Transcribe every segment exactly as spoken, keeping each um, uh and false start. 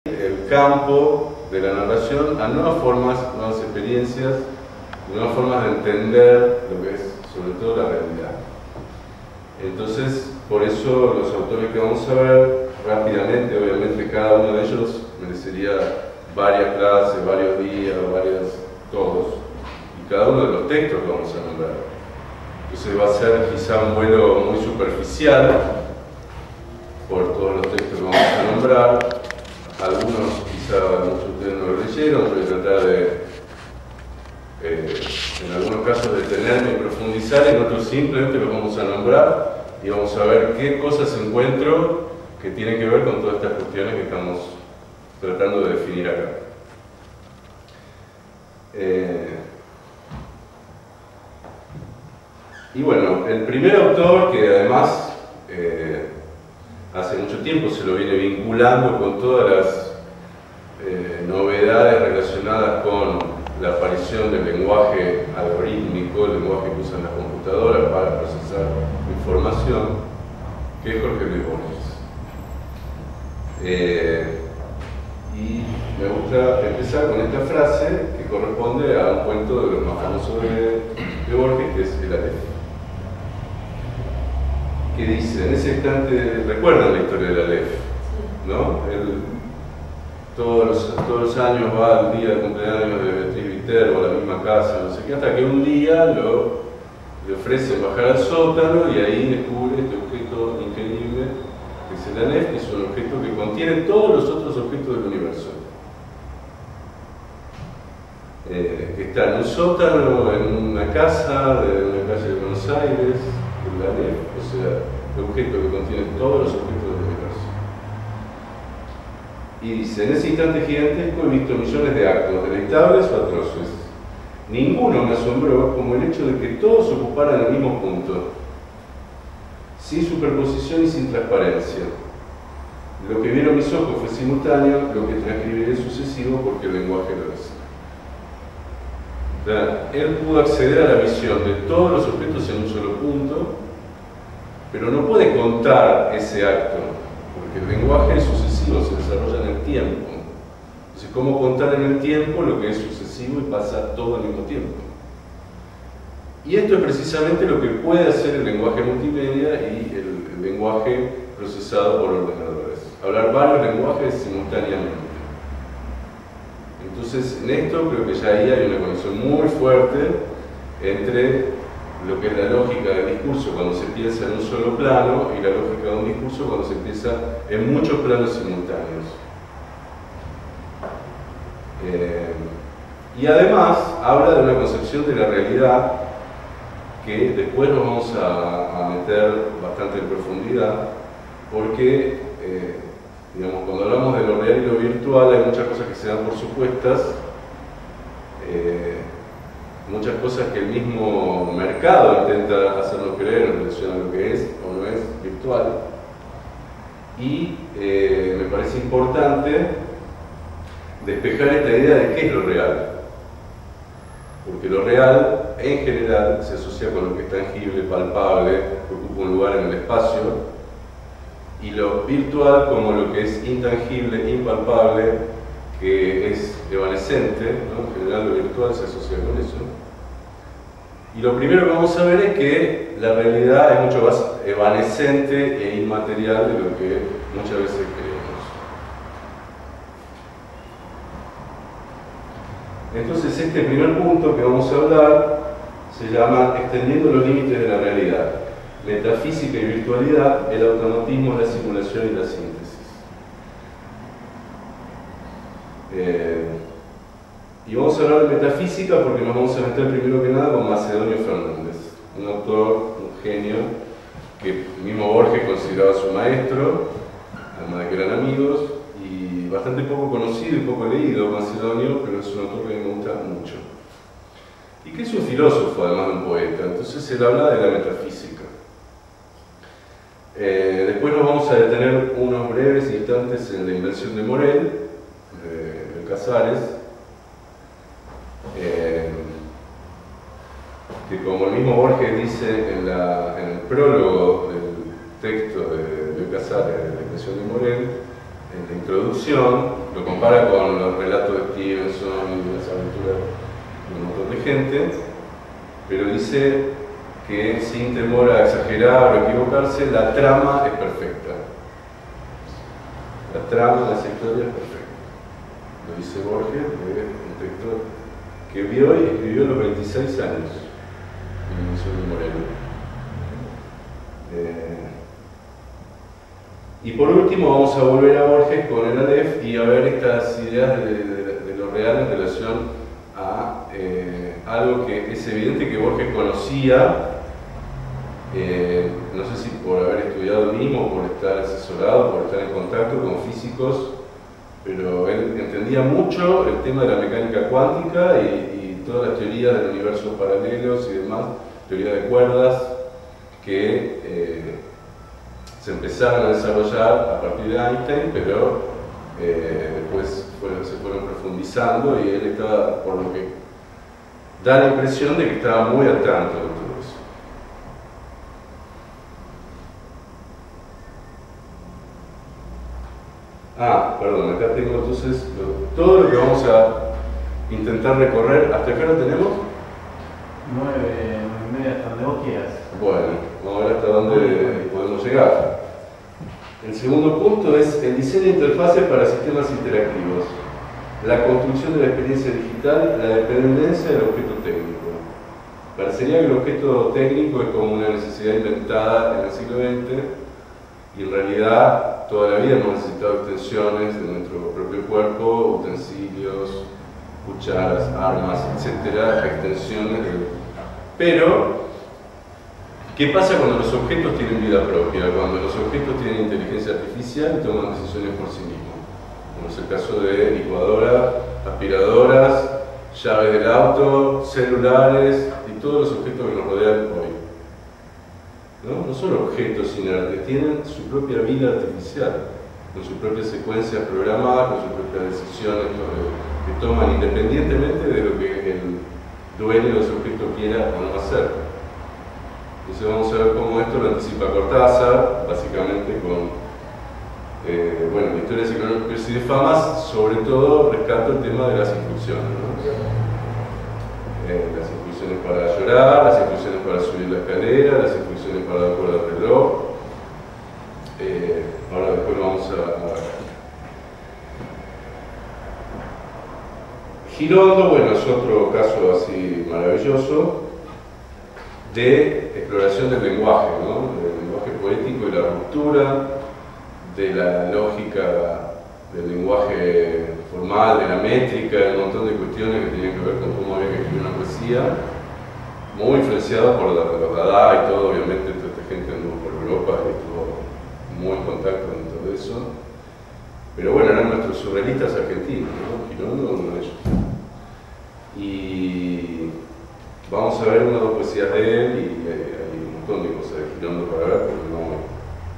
el campo de la narración a nuevas formas, nuevas experiencias, nuevas formas de entender lo que es sobre todo la realidad. Entonces, por eso los autores que vamos a ver rápidamente, obviamente cada uno de ellos merecería varias clases, varios días, varias, todos, y cada uno de los textos que vamos a nombrar. Entonces va a ser quizá un vuelo muy superficial por todos los textos que vamos a nombrar. Algunos quizá muchos de ustedes no lo leyeron, voy a tratar de, eh, en algunos casos, detenerme y profundizar, en otros simplemente los vamos a nombrar y vamos a ver qué cosas encuentro que tienen que ver con todas estas cuestiones que estamos tratando de definir acá. Eh, y bueno, el primer autor que además eh, hace mucho tiempo se lo viene vinculando con todas las eh, novedades relacionadas con la aparición del lenguaje algorítmico, el lenguaje que usan las computadoras para procesar información, que es Jorge Luis Borges. Eh, y me gusta empezar con esta frase que corresponde a un cuento de los más famosos de, de Borges, que es El Aleph, que dice, en ese instante, recuerdan la historia del Aleph, ¿no? Él, todos, los, todos los años va al día de cumpleaños de Beatriz Viterbo a la misma casa, no sé qué, hasta que un día lo, le ofrecen bajar al sótano y ahí descubre este objeto increíble, que es el Aleph, que es un objeto que contiene todos los otros objetos del universo. Eh, que está en un sótano, en una casa de una calle de Buenos Aires, el Aleph, o sea, el objeto que contiene todos los objetos del universo. Y dice, en ese instante gigantesco he visto millones de actos, deleitables o atroces. Ninguno me asombró como el hecho de que todos ocuparan el mismo punto, sin superposición y sin transparencia. Lo que vieron mis ojos fue simultáneo, lo que transcribiré es sucesivo porque el lenguaje lo es. O sea, él pudo acceder a la visión de todos los objetos en un solo punto, pero no puede contar ese acto, porque el lenguaje es sucesivo, se desarrolla en el tiempo. Entonces, ¿cómo contar en el tiempo lo que es sucesivo y pasa todo al mismo tiempo? Y esto es precisamente lo que puede hacer el lenguaje multimedia y el, el lenguaje procesado por ordenadores. Hablar varios lenguajes simultáneamente. Entonces, en esto creo que ya ahí hay una conexión muy fuerte entre lo que es la lógica del discurso cuando se piensa en un solo plano y la lógica de un discurso cuando se piensa en muchos planos simultáneos. Eh, y además habla de una concepción de la realidad que después nos vamos a, a meter bastante en profundidad, porque eh, digamos, cuando hablamos de lo real y lo virtual hay muchas cosas que se dan por supuestas, eh, muchas cosas que el mismo mercado intenta hacernos creer en relación a lo que es o no es virtual. Y eh, me parece importante despejar esta idea de qué es lo real. Porque lo real, en general, se asocia con lo que es tangible, palpable, que ocupa un lugar en el espacio, y lo virtual como lo que es intangible, impalpable, que es evanescente, ¿no? En general lo virtual se asocia con eso. Y lo primero que vamos a ver es que la realidad es mucho más evanescente e inmaterial de lo que muchas veces creemos. Entonces este primer punto que vamos a hablar se llama Extendiendo los límites de la realidad. Metafísica y virtualidad, el automatismo, la simulación y la síntesis. Eh, y vamos a hablar de metafísica porque nos vamos a meter primero que nada con Macedonio Fernández, un autor, un genio, que el mismo Borges consideraba su maestro, además de que eran amigos, y bastante poco conocido y poco leído Macedonio, pero es un autor que me gusta mucho. Y que es un filósofo, además de un poeta, entonces él habla de la metafísica. Eh, después nos vamos a detener unos breves instantes en la invención de Morel, de, de Casares, eh, que como el mismo Borges dice en, la, en el prólogo del texto de, de Casares, de la invención de Morel, en la introducción, lo compara con los relatos de Stevenson y las aventuras de un montón de gente, pero dice que sin temor a exagerar o equivocarse, la trama es perfecta. La trama de esa historia es perfecta. Lo dice Borges, un texto que vio y escribió a los veintiséis años, en Inicio de Moreno. Eh, y por último vamos a volver a Borges con el Aleph y a ver estas ideas de, de, de lo real en relación a eh, algo que es evidente que Borges conocía, eh, no sé si por haber estudiado el mismo, por estar asesorado, por estar en contacto con físicos, pero él entendía mucho el tema de la mecánica cuántica y, y todas las teorías del universo paralelos y demás, teoría de cuerdas, que eh, se empezaron a desarrollar a partir de Einstein, pero eh, después fueron, se fueron profundizando y él estaba, por lo que da la impresión de que estaba muy al tanto de todo eso. Ah, perdón, acá tengo entonces lo, todo lo que vamos a intentar recorrer. ¿Hasta acá lo tenemos? Nueve, nueve y media, hasta donde vos quieras. Bueno, vamos a ver hasta dónde podemos llegar. El segundo punto es el diseño de interfaces para sistemas interactivos, la construcción de la experiencia digital, la dependencia del objeto técnico. Parecería que el objeto técnico es como una necesidad inventada en el siglo veinte y en realidad toda la vida hemos necesitado extensiones de nuestro propio cuerpo, utensilios, cucharas, armas, etcétera, extensiones del... Pero ¿qué pasa cuando los objetos tienen vida propia? Cuando los objetos tienen inteligencia artificial y toman decisiones por sí mismos. Como es el caso de licuadoras, aspiradoras, llaves del auto, celulares y todos los objetos que nos rodean hoy. ¿No? No son objetos inertes, tienen su propia vida artificial, con sus propias secuencias programadas, con sus propias decisiones que toman independientemente de lo que el dueño de ese objeto quiera o no hacer. Entonces vamos a ver cómo esto lo anticipa Cortázar, básicamente con, eh, bueno, la historia de Psicólogos y de Famas, sobre todo rescato el tema de las instrucciones, ¿no? eh, las instrucciones para llorar, las instrucciones para subir la escalera, las instrucciones para dar cuerda al reloj. Eh, ahora después vamos a, a ver. Girondo, bueno, es otro caso así maravilloso de exploración del lenguaje, ¿no? Del lenguaje poético y la ruptura de la lógica del lenguaje formal, de la métrica, de un montón de cuestiones que tenían que ver con cómo había que escribir una poesía, muy influenciado por la, los Dada y todo, obviamente toda esta gente anduvo por Europa y estuvo muy en contacto con todo eso, pero bueno, eran nuestros surrealistas argentinos, ¿no? Girondo, uno de ellos. Y vamos a ver una o dos poesías de él y hay, hay un montón de cosas de Girondo para ver, pero no.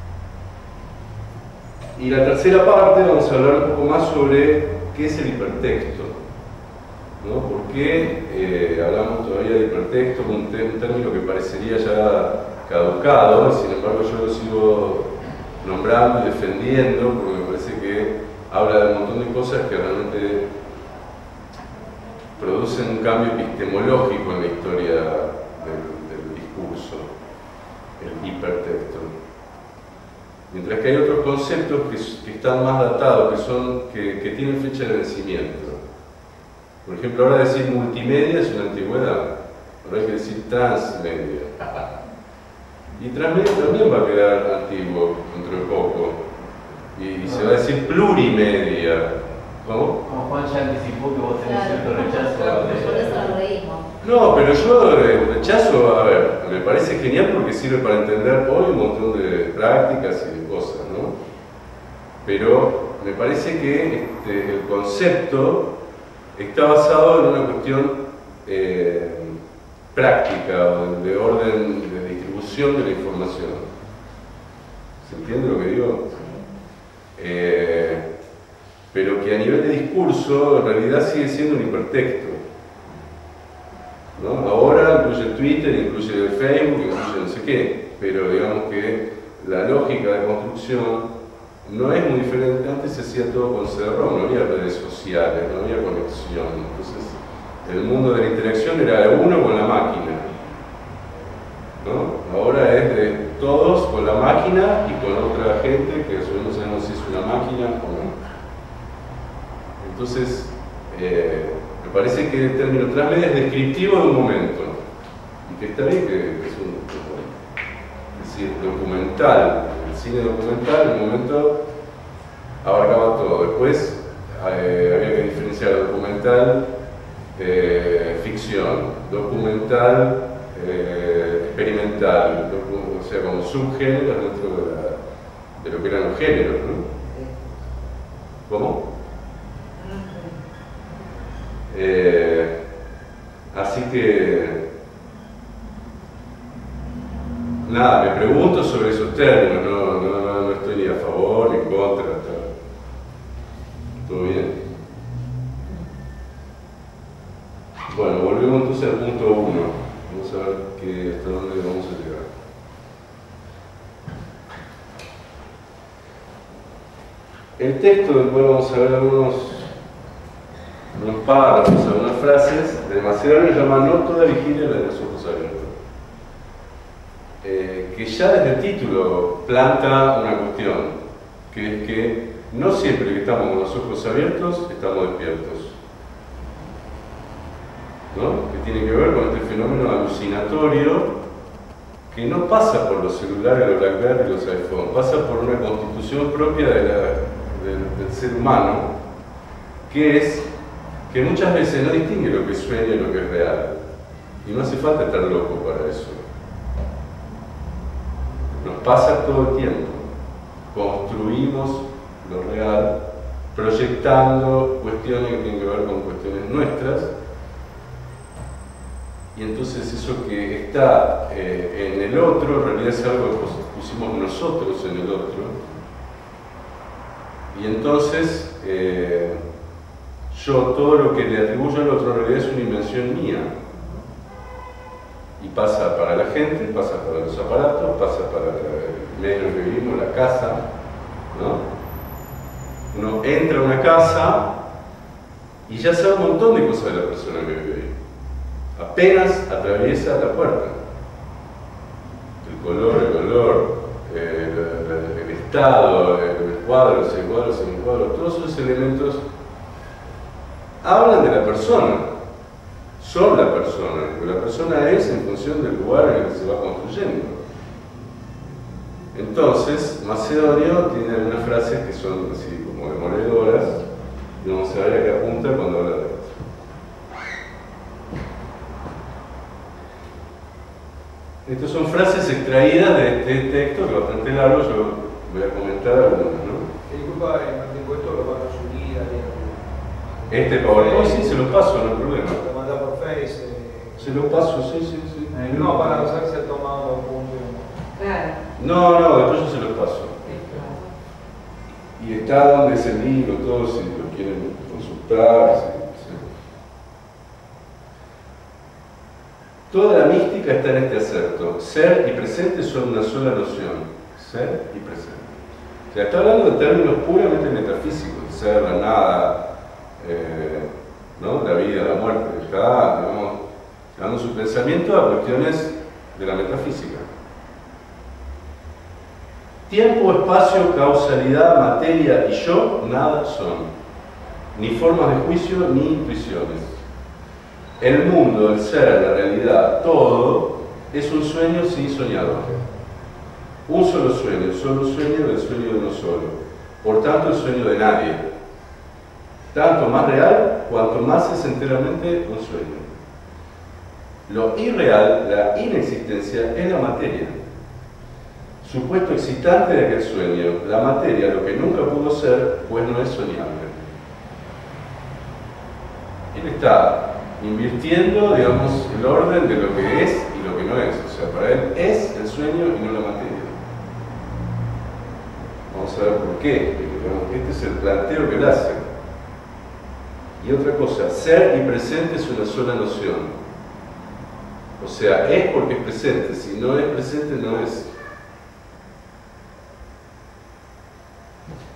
Y la tercera parte vamos a hablar un poco más sobre qué es el hipertexto, ¿no? ¿Por qué eh, hablamos todavía de hipertexto, un, un término que parecería ya caducado, y sin embargo yo lo sigo nombrando y defendiendo porque me parece que habla de un montón de cosas que realmente producen un cambio epistemológico en la historia del, del discurso, el hipertexto. Mientras que hay otros conceptos que, que están más datados, que, son, que, que tienen fecha de vencimiento. Por ejemplo, ahora decir multimedia es una antigüedad, ahora hay que decir transmedia. Y transmedia también va a quedar antiguo dentro de poco. Y, y se va a decir plurimedia. ¿Cómo? Como Juan ya anticipó que vos tenés cierto rechazo Por de... eso lo reímos. No, pero yo eh, rechazo, a ver, me parece genial porque sirve para entender hoy un montón de prácticas y de cosas, ¿no? Pero me parece que este, el concepto está basado en una cuestión eh, práctica o de, de orden de distribución de la información. ¿Se entiende lo que digo? Eh, pero que a nivel de discurso en realidad sigue siendo un hipertexto, ¿no? Ahora incluye Twitter, incluye el Facebook, incluye no sé qué, pero digamos que la lógica de construcción no es muy diferente. Antes se hacía todo con C D ROM, no había redes sociales, no había conexión. Entonces, el mundo de la interacción era de uno con la máquina, ¿no? Ahora es de todos con la máquina y con otra gente que no sabemos si es una máquina o no. Entonces, eh, me parece que el término transmedia es descriptivo de un momento, y que está bien que, que es un, es decir, documental. El cine documental en un momento abarcaba todo. Después eh, había que diferenciar documental, eh, ficción, documental, eh, experimental, docu o sea, como subgéneros dentro de, la, de lo que eran los géneros, ¿no? ¿Cómo? Eh, así que nada, me pregunto sobre esos términos, no, no, no, no estoy ni a favor ni en contra, está todo bien. Bueno, volvemos entonces al punto uno, vamos a ver que, hasta dónde vamos a llegar. El texto del cual vamos a ver algunos unos párrafos, algunas frases, de Macedonio llama No toda vigilia la de los ojos abiertos. Eh, que ya desde el título planta una cuestión, que es que no siempre que estamos con los ojos abiertos estamos despiertos, ¿no? Que tiene que ver con este fenómeno alucinatorio que no pasa por los celulares, los BlackBerry y los iPhone, pasa por una constitución propia de la, del, del ser humano, que es que muchas veces no distingue lo que es sueño y lo que es real. Y no hace falta estar loco para eso. Nos pasa todo el tiempo. Construimos lo real, proyectando cuestiones que tienen que ver con cuestiones nuestras. Y entonces eso que está eh, en el otro, en realidad es algo que pusimos nosotros en el otro. Y entonces, eh, yo todo lo que le atribuyo al otro en realidad es una invención mía. Y pasa para la gente, pasa para los aparatos, pasa para el medio en el que vivimos, la casa, ¿no? Uno entra a una casa y ya sabe un montón de cosas de la persona que vive ahí. Apenas atraviesa la puerta. El color, el olor, eh, el, el, el estado, el, el cuadro, el cuadro, el cuadro, todos esos elementos hablan de la persona, son la persona, porque la persona es en función del lugar en el que se va construyendo. Entonces, Macedonio tiene algunas frases que son así como demoledoras, y vamos a ver a qué apunta cuando habla de esto. Estas son frases extraídas de este texto, que es bastante largo, yo voy a comentar algunas, ¿no? Disculpa, Martín, ¿esto lo van a subir ahí? Este PowerPoint sí, se lo paso, no hay problema. Lo manda por Face. Eh... Se lo paso, sí, sí, sí. Eh, no, para hacerse tomado un punto. Claro. No, no, después yo se lo paso. Y está donde es el libro, todos si lo quieren consultar. Sí, sí. Toda la mística está en este acerto. Ser y presente son una sola noción. Ser y presente. O sea, está hablando de términos puramente metafísicos. Ser, la nada, eh, ¿no? La vida, la muerte. Está, digamos, llevando su pensamiento a cuestiones de la metafísica. Tiempo, espacio, causalidad, materia y yo, nada son. Ni formas de juicio, ni intuiciones. El mundo, el ser, la realidad, todo, es un sueño sí soñado. Un solo sueño, solo sueño del sueño de uno solo. Por tanto, el sueño de nadie. Tanto más real, cuanto más es enteramente un sueño. Lo irreal, la inexistencia, es la materia. Supuesto excitante de aquel sueño, la materia, lo que nunca pudo ser, pues no es soñable. Él está invirtiendo, digamos, el orden de lo que es y lo que no es. O sea, para él es el sueño y no la materia. Vamos a ver por qué. Este es el planteo que él hace. Y otra cosa, ser y presente es una sola noción. O sea, es porque es presente. Si no es presente, no es.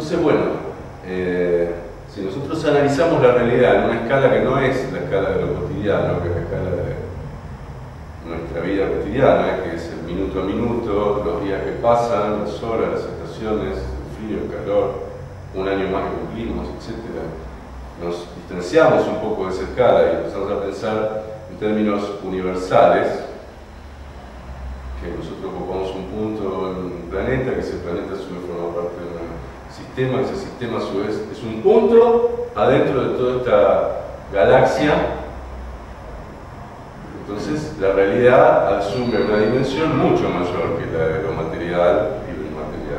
Entonces, bueno, eh, si nosotros analizamos la realidad en una escala que no es la escala de lo cotidiano, que es la escala de nuestra vida cotidiana, que es el minuto a minuto, los días que pasan, las horas, las estaciones, el frío, el calor, un año más que cumplimos, etcétera, nos distanciamos un poco de esa escala y empezamos a pensar en términos universales, que nosotros ocupamos un punto en un planeta, que ese planeta a su vez forma parte de un sistema, que ese sistema a su vez es un punto adentro de toda esta galaxia. Entonces la realidad asume una dimensión mucho mayor que la de lo material y lo inmaterial.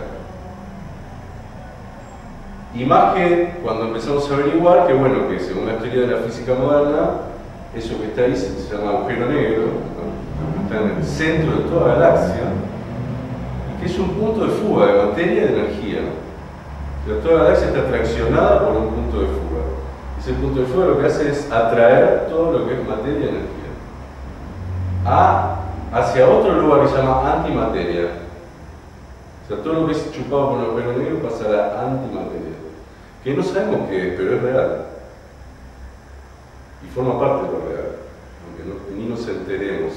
Y más que cuando empezamos a averiguar que, bueno, que según la teoría de la física moderna, eso que está ahí se, se llama agujero negro, ¿no? Está en el centro de toda la galaxia, y que es un punto de fuga de materia y de energía. O sea, toda la galaxia está traccionada por un punto de fuga. Ese punto de fuga lo que hace es atraer todo lo que es materia y energía a, hacia otro lugar que se llama antimateria. O sea, todo lo que es chupado por el agujero negro pasa a la antimateria, que no sabemos qué es, pero es real. Y forma parte de lo real, aunque no, ni nos enteremos.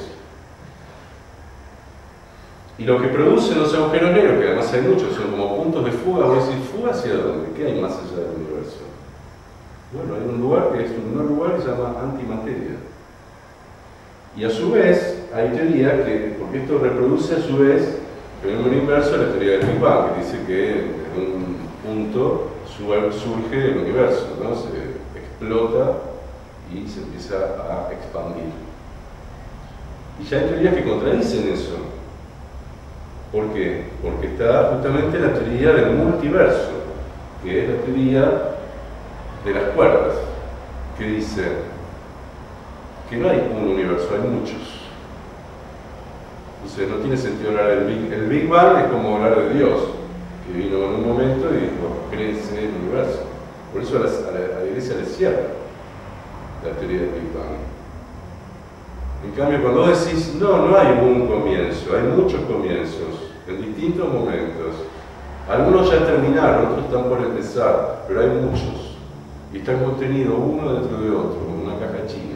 Y lo que producen los agujeros negros, que además hay muchos, son como puntos de fuga. Voy a decir, ¿fuga hacia dónde? ¿Qué hay más allá del universo? Bueno, hay un lugar que es un no lugar que se llama antimateria. Y a su vez, hay teoría que, porque esto reproduce a su vez el fenómeno inverso de la teoría del Big Bang, que dice que desde un punto surge el universo, ¿no? Se explota y se empieza a expandir. Y ya hay teorías que contradicen eso. ¿Por qué? Porque está justamente la teoría del multiverso, que es la teoría de las cuerdas, que dice que no hay un universo, hay muchos. Entonces no tiene sentido hablar del Big, el Big Bang es como hablar de Dios, que vino en un momento y dijo, crece el universo. Por eso a la, a la, a la iglesia le cierra la teoría del Big Bang. En cambio, cuando vos decís, no, no hay un comienzo, hay muchos comienzos, en distintos momentos. Algunos ya terminaron, otros están por empezar, pero hay muchos. Y están contenidos uno dentro de otro, como una caja china.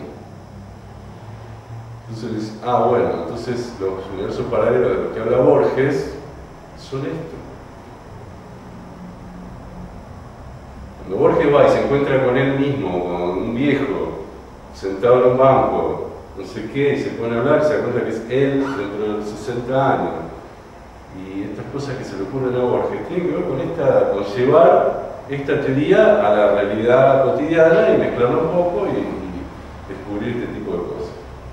Entonces, ah, bueno, entonces los universos paralelos de los que habla Borges son estos. Cuando Borges va y se encuentra con él mismo, con un viejo, sentado en un banco, no sé qué, y se pone a hablar y se da cuenta que es él dentro de los sesenta años. Y estas cosas que se le ocurren a Borges tienen que ver con, esta, con llevar esta teoría a la realidad cotidiana y mezclarla un poco y, y descubrir este tipo de cosas.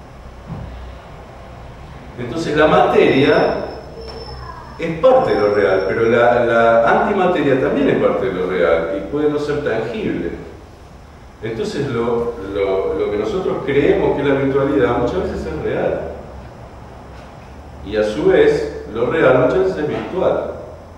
Entonces la materia es parte de lo real, pero la, la antimateria también es parte de lo real y puede no ser tangible. Entonces lo, lo, lo que nosotros creemos que es la virtualidad muchas veces es real. Y a su vez, lo real muchas veces es virtual.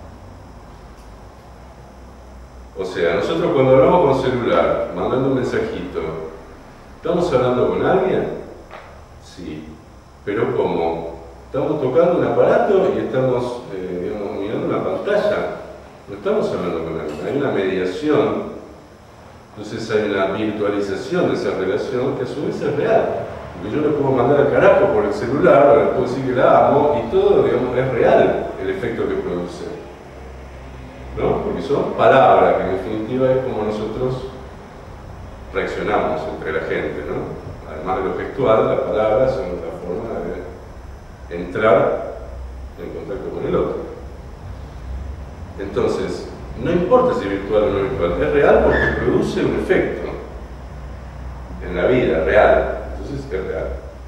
O sea, nosotros cuando hablamos con celular, mandando un mensajito, ¿estamos hablando con alguien? Sí. Pero ¿cómo? Estamos tocando un aparato y estamos eh, digamos, mirando una pantalla. No estamos hablando con alguien. Hay una mediación. Entonces hay una virtualización de esa relación que a su vez es real. Porque yo le puedo mandar al carajo por el celular, o le puedo decir que la amo, y todo, digamos, es real el efecto que produce. ¿No? Porque son palabras, que en definitiva es como nosotros reaccionamos entre la gente, ¿no? Además de lo gestual, las palabras son otra forma de entrar en contacto con el otro. Entonces, no importa si es virtual o no virtual, es real porque produce un efecto en la vida, real. Entonces es real.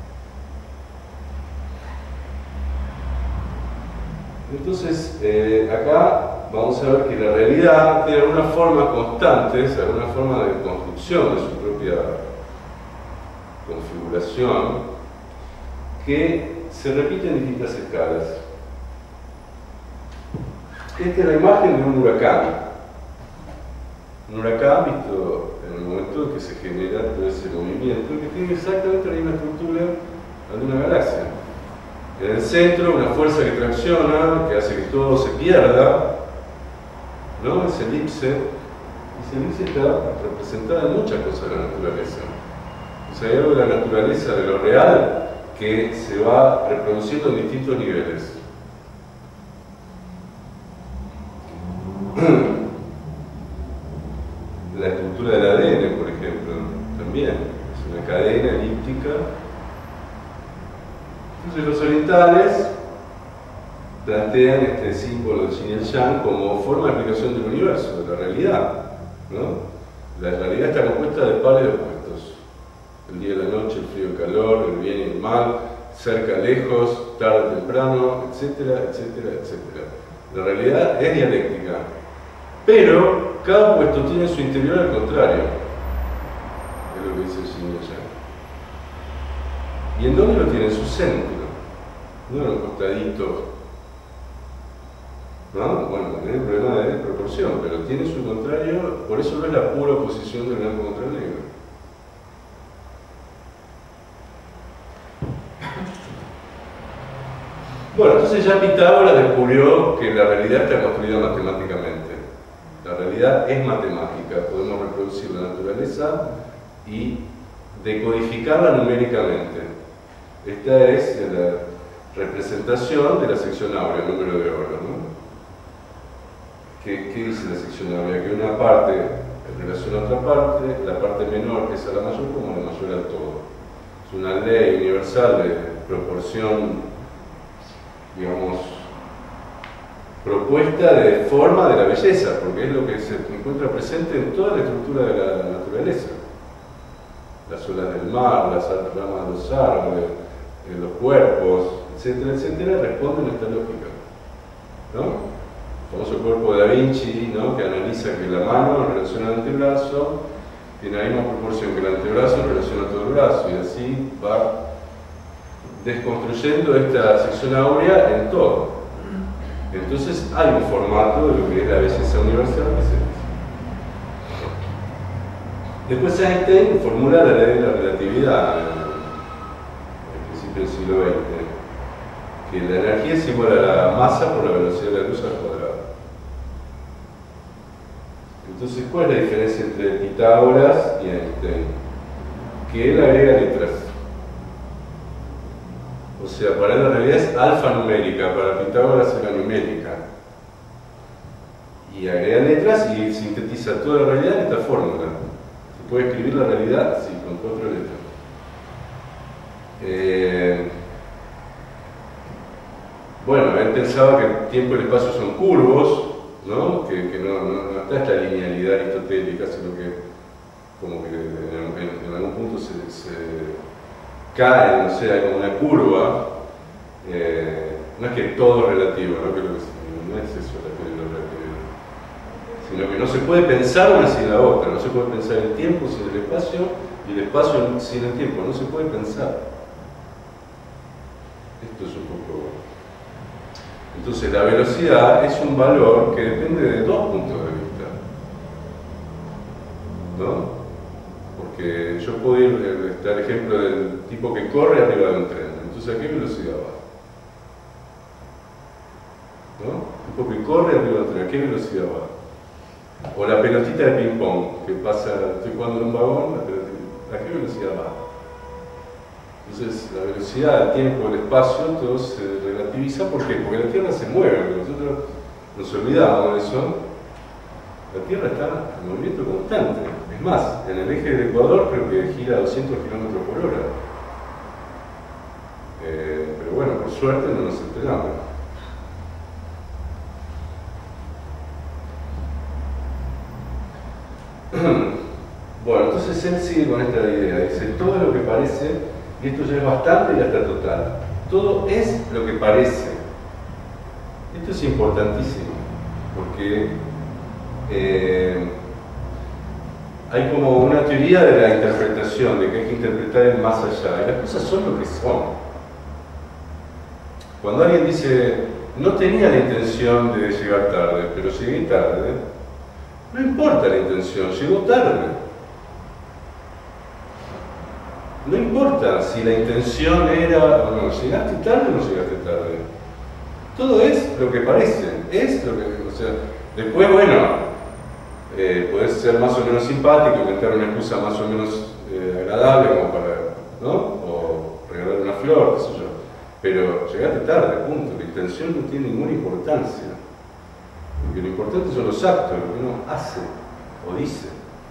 Entonces, eh, acá vamos a ver que la realidad tiene algunas formas constantes, alguna forma de construcción de su propia configuración, que se repite en distintas escalas. Esta es la imagen de un huracán. Un huracán visto en el momento en que se genera todo ese movimiento, que tiene exactamente la misma estructura de una galaxia. En el centro, una fuerza que tracciona, que hace que todo se pierda, ¿no? Esa elipse, esa elipse está representada en muchas cosas de la naturaleza. O sea, hay algo de la naturaleza, de lo real, que se va reproduciendo en distintos niveles. La estructura del A D N, por ejemplo, también es una cadena elíptica. Entonces los orientales plantean este símbolo de Yin y el Yang como forma de explicación del universo, de la realidad, ¿no? La realidad está compuesta de pares de opuestos: el día y la noche, el frío y el calor, el bien y el mal, cerca, lejos, tarde, temprano, etcétera, etcétera, etcétera. La realidad es dialéctica, pero cada opuesto tiene en su interior al contrario. Es lo que dice el Yin y el Yang. ¿Y en dónde lo tiene? En su centro, no en los costaditos. ¿No? Bueno, también el problema de proporción, pero tiene su contrario, por eso no es la pura oposición del blanco contra el negro. Bueno, entonces ya Pitágoras descubrió que la realidad está construida matemáticamente. La realidad es matemática, podemos reproducir la naturaleza y decodificarla numéricamente. Esta es la representación de la sección áurea, el número de oro, ¿no? ¿Qué, ¿Qué dice la sección áurea? Que una parte en relación a otra parte, la parte menor es a la mayor como la mayor al todo. Es una ley universal de proporción, digamos, propuesta de forma de la belleza, porque es lo que se encuentra presente en toda la estructura de la naturaleza. Las olas del mar, las ramas de los árboles, los cuerpos, etcétera, etcétera, responden a esta lógica, ¿no? El famoso cuerpo de Da Vinci, ¿no? Que analiza que la mano en relación al antebrazo tiene la misma proporción que el antebrazo en relación a todo el brazo, y así va desconstruyendo esta sección áurea en todo. Entonces hay un formato de lo que es la belleza universal que se dice. Después Einstein formula la ley de la relatividad al principio del siglo veinte, que la energía es igual a la masa por la velocidad de la luz al cuadrado. Entonces, ¿cuál es la diferencia entre Pitágoras y Einstein? Que él agrega letras. O sea, para él la realidad es alfanumérica, para Pitágoras es la numérica. Y agrega letras y sintetiza toda la realidad en esta fórmula. Se puede escribir la realidad, sí, con cuatro letras. Eh, bueno, él pensaba que el tiempo y el espacio son curvos, ¿no? Que, que no, no, no está esta linealidad aristotélica, sino que como que en, en, en algún punto se, se cae, no sé, hay como una curva. Eh, no es que todo es relativo, ¿no? Que lo que, no es eso la teoría de la relatividad, sino que no se puede pensar una sin la otra, no se puede pensar el tiempo sin el espacio y el espacio sin el tiempo, no se puede pensar. Esto es un poco... Entonces la velocidad es un valor que depende de dos puntos de vista, ¿no? Porque yo puedo ir, está el ejemplo del tipo que corre arriba de un tren, entonces ¿a qué velocidad va? ¿No? El tipo que corre arriba de un tren, ¿a qué velocidad va? O la pelotita de ping pong, que pasa, estoy jugando en un vagón, la pelotita, ¿a qué velocidad va? Entonces, la velocidad, el tiempo, el espacio, todo se relativiza. ¿Por qué? Porque la Tierra se mueve, porque nosotros nos olvidamos de eso. La Tierra está en movimiento constante. Es más, en el eje del Ecuador creo que gira a doscientos kilómetros por hora. Eh, pero bueno, por suerte no nos enteramos. Bueno, entonces él sigue con esta idea. Dice, todo lo que parece... Y esto ya es bastante y hasta total. Todo es lo que parece. Esto es importantísimo, porque eh, hay como una teoría de la interpretación, de que hay que interpretar el más allá. Y las cosas son lo que son. Cuando alguien dice, no tenía la intención de llegar tarde, pero llegué tarde, no importa la intención, llegó tarde. No importa si la intención era o no, llegaste tarde o no llegaste tarde. Todo es lo que parece, es lo que, o sea, Después, bueno, eh, podés ser más o menos simpático, inventar una excusa más o menos eh, agradable como para, ¿no? O regalar una flor, qué sé yo. Pero llegaste tarde, punto. La intención no tiene ninguna importancia. Porque lo importante son los actos, lo que uno hace o dice.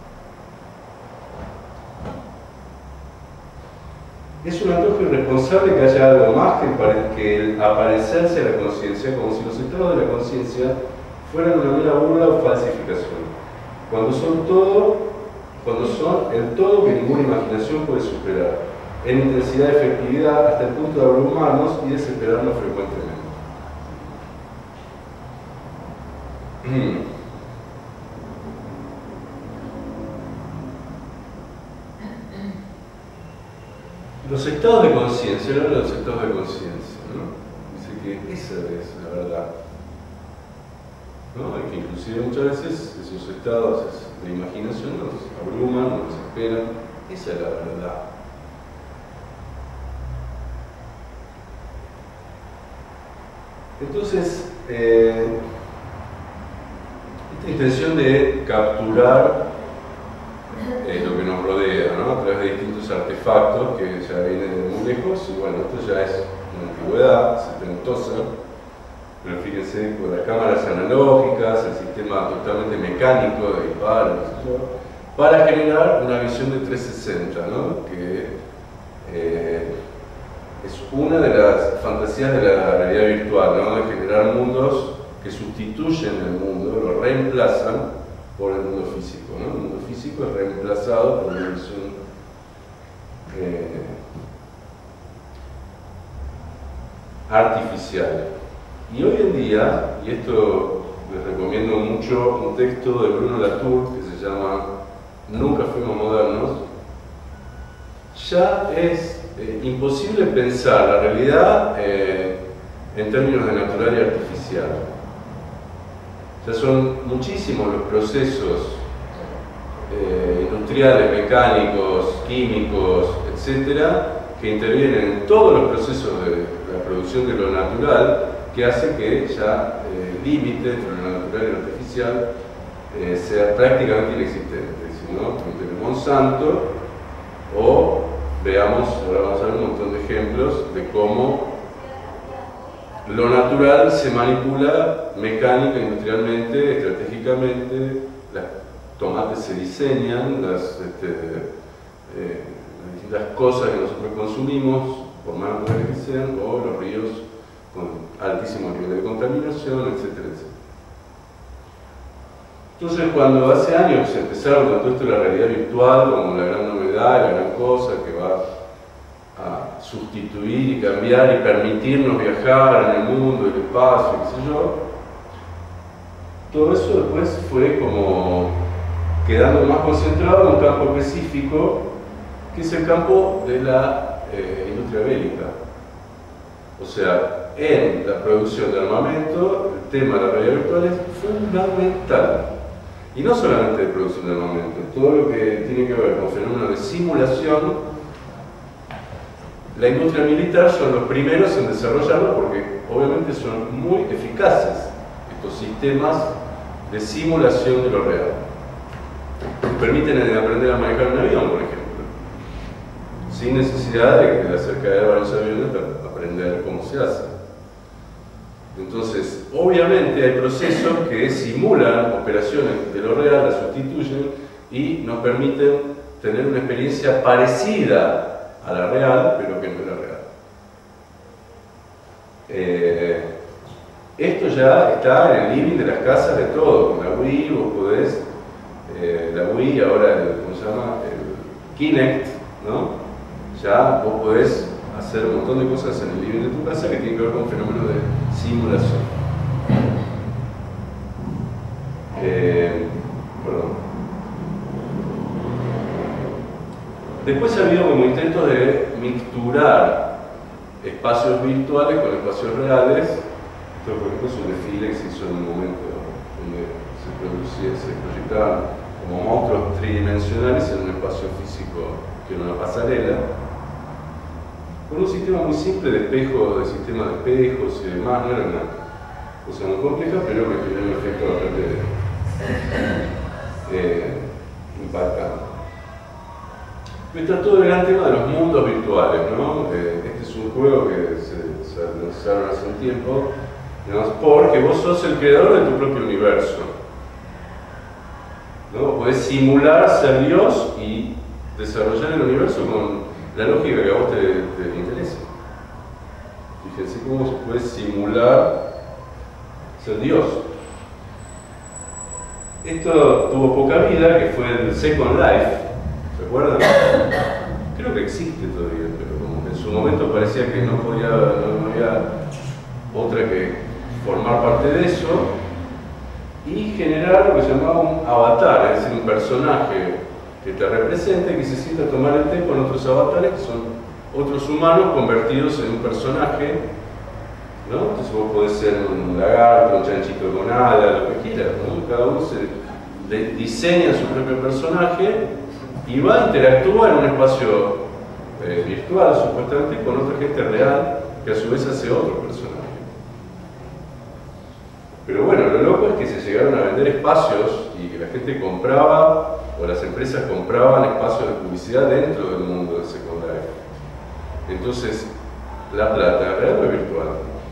Es un antojo irresponsable que haya algo más que, que el aparecerse a la conciencia, como si los estados de la conciencia fueran una mera burla o falsificación. Cuando son todo, cuando son el todo que ninguna imaginación puede superar, en intensidad y efectividad hasta el punto de abrumarnos y desesperarnos frecuentemente. Los estados de conciencia, él habla de los estados de conciencia, ¿no? Dice que esa es la verdad, ¿no? Y que inclusive muchas veces esos estados de imaginación nos abruman, nos desesperan. Esa es la verdad. Entonces, eh, esta intención de capturar eh, lo que nos rodea, ¿no? A través de distintos artefactos que ya vienen de muy lejos, y bueno, esto ya es una antigüedad setentosa, pero fíjense, con las cámaras analógicas, el sistema totalmente mecánico de disparo, para generar una visión de trescientos sesenta, ¿no? Que eh, es una de las fantasías de la realidad virtual, ¿no? De generar mundos que sustituyen el mundo, lo reemplazan por el mundo físico, ¿no? El mundo físico es reemplazado por una visión eh, artificial. Y hoy en día, y esto les recomiendo mucho, un texto de Bruno Latour que se llama Nunca fuimos modernos, ya es eh, imposible pensar la realidad eh, en términos de natural y artificial. Ya son muchísimos los procesos eh, industriales, mecánicos, químicos, etcétera, que intervienen en todos los procesos de la producción de lo natural, que hace que ya el eh, límite entre lo natural y lo artificial eh, sea prácticamente inexistente. ¿No? Entre Monsanto, o veamos, ahora vamos a ver un montón de ejemplos de cómo lo natural se manipula mecánica, industrialmente, estratégicamente, los tomates se diseñan, las, este, eh, las distintas cosas que nosotros consumimos, por más naturales que sean, o los ríos con altísimo nivel de contaminación, etcétera, etcétera. Entonces, cuando hace años empezaron con todo esto de la realidad virtual como la gran novedad, la gran cosa que va a sustituir y cambiar y permitirnos viajar en el mundo, el espacio, qué sé yo, todo eso después fue como quedando más concentrado en un campo específico, que es el campo de la eh, industria bélica. O sea, en la producción de armamento, el tema de la realidad virtual es fundamental. Y no solamente de producción de armamento, todo lo que tiene que ver con fenómenos de simulación, la industria militar son los primeros en desarrollarlo porque obviamente son muy eficaces estos sistemas de simulación de lo real. Permiten aprender a manejar un avión, por ejemplo, sin necesidad de hacer caer varios aviones para aprender cómo se hace. Entonces, obviamente hay procesos que simulan operaciones de lo real, las sustituyen y nos permiten tener una experiencia parecida a la real, pero que no es la real. Eh, esto ya está en el living de las casas de todo. Con la Wii vos podés, eh, la Wii ahora, el, ¿cómo se llama? El Kinect, ¿no? Ya vos podés hacer un montón de cosas en el living de tu casa que tienen que ver con fenómenos de simulación. Eh, perdón. Después ha habido como intentos de mixturar espacios virtuales con espacios reales. Esto, por ejemplo, es un desfile que se hizo en un momento donde se producía, se proyectaban como monstruos tridimensionales en un espacio físico que era una pasarela, con un sistema muy simple de espejos, de sistema de espejos y demás. No era una cosa no compleja, pero que tiene un efecto bastante eh, impactante. Está todo el gran tema de los mundos virtuales, ¿no? Eh, este es un juego que se, se lanzaron hace un tiempo, digamos, porque vos sos el creador de tu propio universo, ¿no? Podés simular ser Dios y desarrollar el universo con la lógica que a vos te, te interese. Fíjense cómo se puede simular ser Dios. Esto tuvo poca vida, que fue el Second Life. ¿Se acuerdan? Creo que existe todavía, pero como que en su momento parecía que no podía, no había otra que formar parte de eso y generar lo que se llamaba un avatar, es decir, un personaje que te represente, que se sienta a tomar el té con otros avatares que son otros humanos convertidos en un personaje, ¿no? Entonces vos podés ser un lagarto, un chanchito con alas, lo que quieras, ¿no? Cada uno se de, diseña su propio personaje y va a interactuar en un espacio eh, virtual, supuestamente, con otra gente real, que a su vez hace otro personaje. Pero bueno, lo loco es que se llegaron a vender espacios y que la gente compraba, o las empresas compraban espacios de publicidad dentro del mundo del Second Life. Entonces, la plata, ¿real o virtual?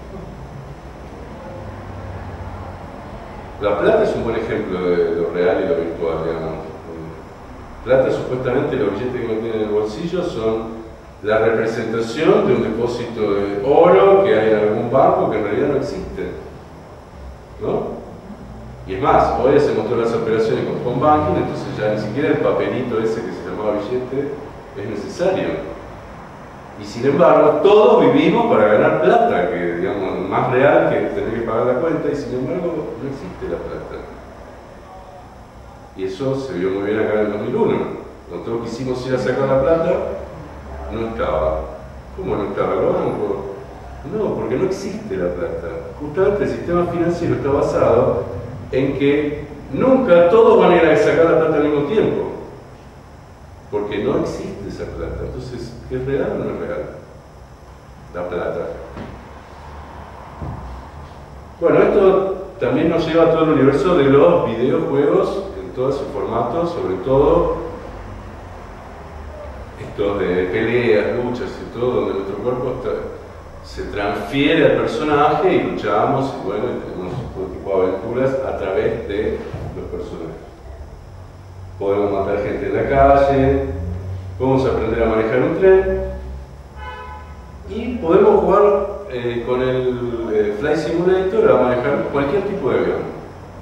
La plata es un buen ejemplo de lo real y lo virtual, digamos. Plata, supuestamente, los billetes que uno tiene en el bolsillo son la representación de un depósito de oro que hay en algún banco que en realidad no existe, ¿no? Y es más, hoy hacemos todas las operaciones con home banking, entonces ya ni siquiera el papelito ese que se llamaba billete es necesario. Y sin embargo, todos vivimos para ganar plata, que digamos, más real que tener que pagar la cuenta, y sin embargo, no existe la plata. Y eso se vio muy bien acá en el dos mil uno. Cuando todos quisimos ir a sacar la plata, no estaba. ¿Cómo no estaba? ¿Lo banco? No, porque no existe la plata. Justamente el sistema financiero está basado en que nunca todos van a ir a sacar la plata al mismo tiempo. Porque no existe esa plata. Entonces, ¿es real o no es real? La plata. Bueno, esto también nos lleva a todo el universo de los videojuegos en todo su formato, sobre todo estos de peleas, luchas y todo, donde nuestro cuerpo está, se transfiere al personaje y luchamos y bueno, tenemos todo tipo de aventuras a través de los personajes. Podemos matar gente en la calle, podemos aprender a manejar un tren y podemos jugar eh, con el eh, Flight Simulator a manejar cualquier tipo de avión.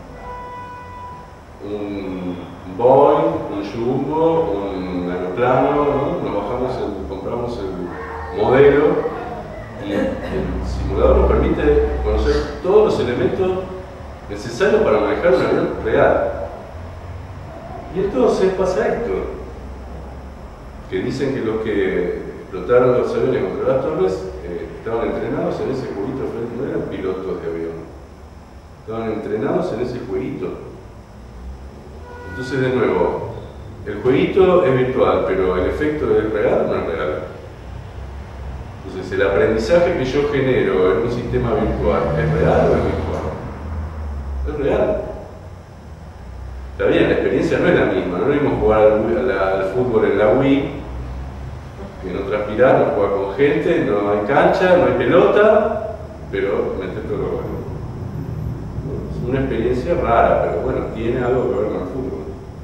Un Boeing, un Jumbo, un aeroplano, ¿no? Nos bajamos, el, compramos el modelo y el simulador nos permite conocer todos los elementos necesarios para manejar un avión real. Y entonces pasa esto, que dicen que los que explotaron los aviones contra las torres eh, estaban entrenados en ese jueguito, no eran pilotos de avión, estaban entrenados en ese jueguito. Entonces, de nuevo, el jueguito es virtual, pero el efecto es real o no es real. Entonces, el aprendizaje que yo genero en un sistema virtual, ¿es real o es virtual? Es real. Está bien, la experiencia no es la misma, no es lo mismo jugar al, al, al fútbol en la Wii, que no transpirar, no jugar con gente, no hay cancha, no hay pelota, pero meter todo lo bueno. Es una experiencia rara, pero bueno, tiene algo que ver con el fútbol.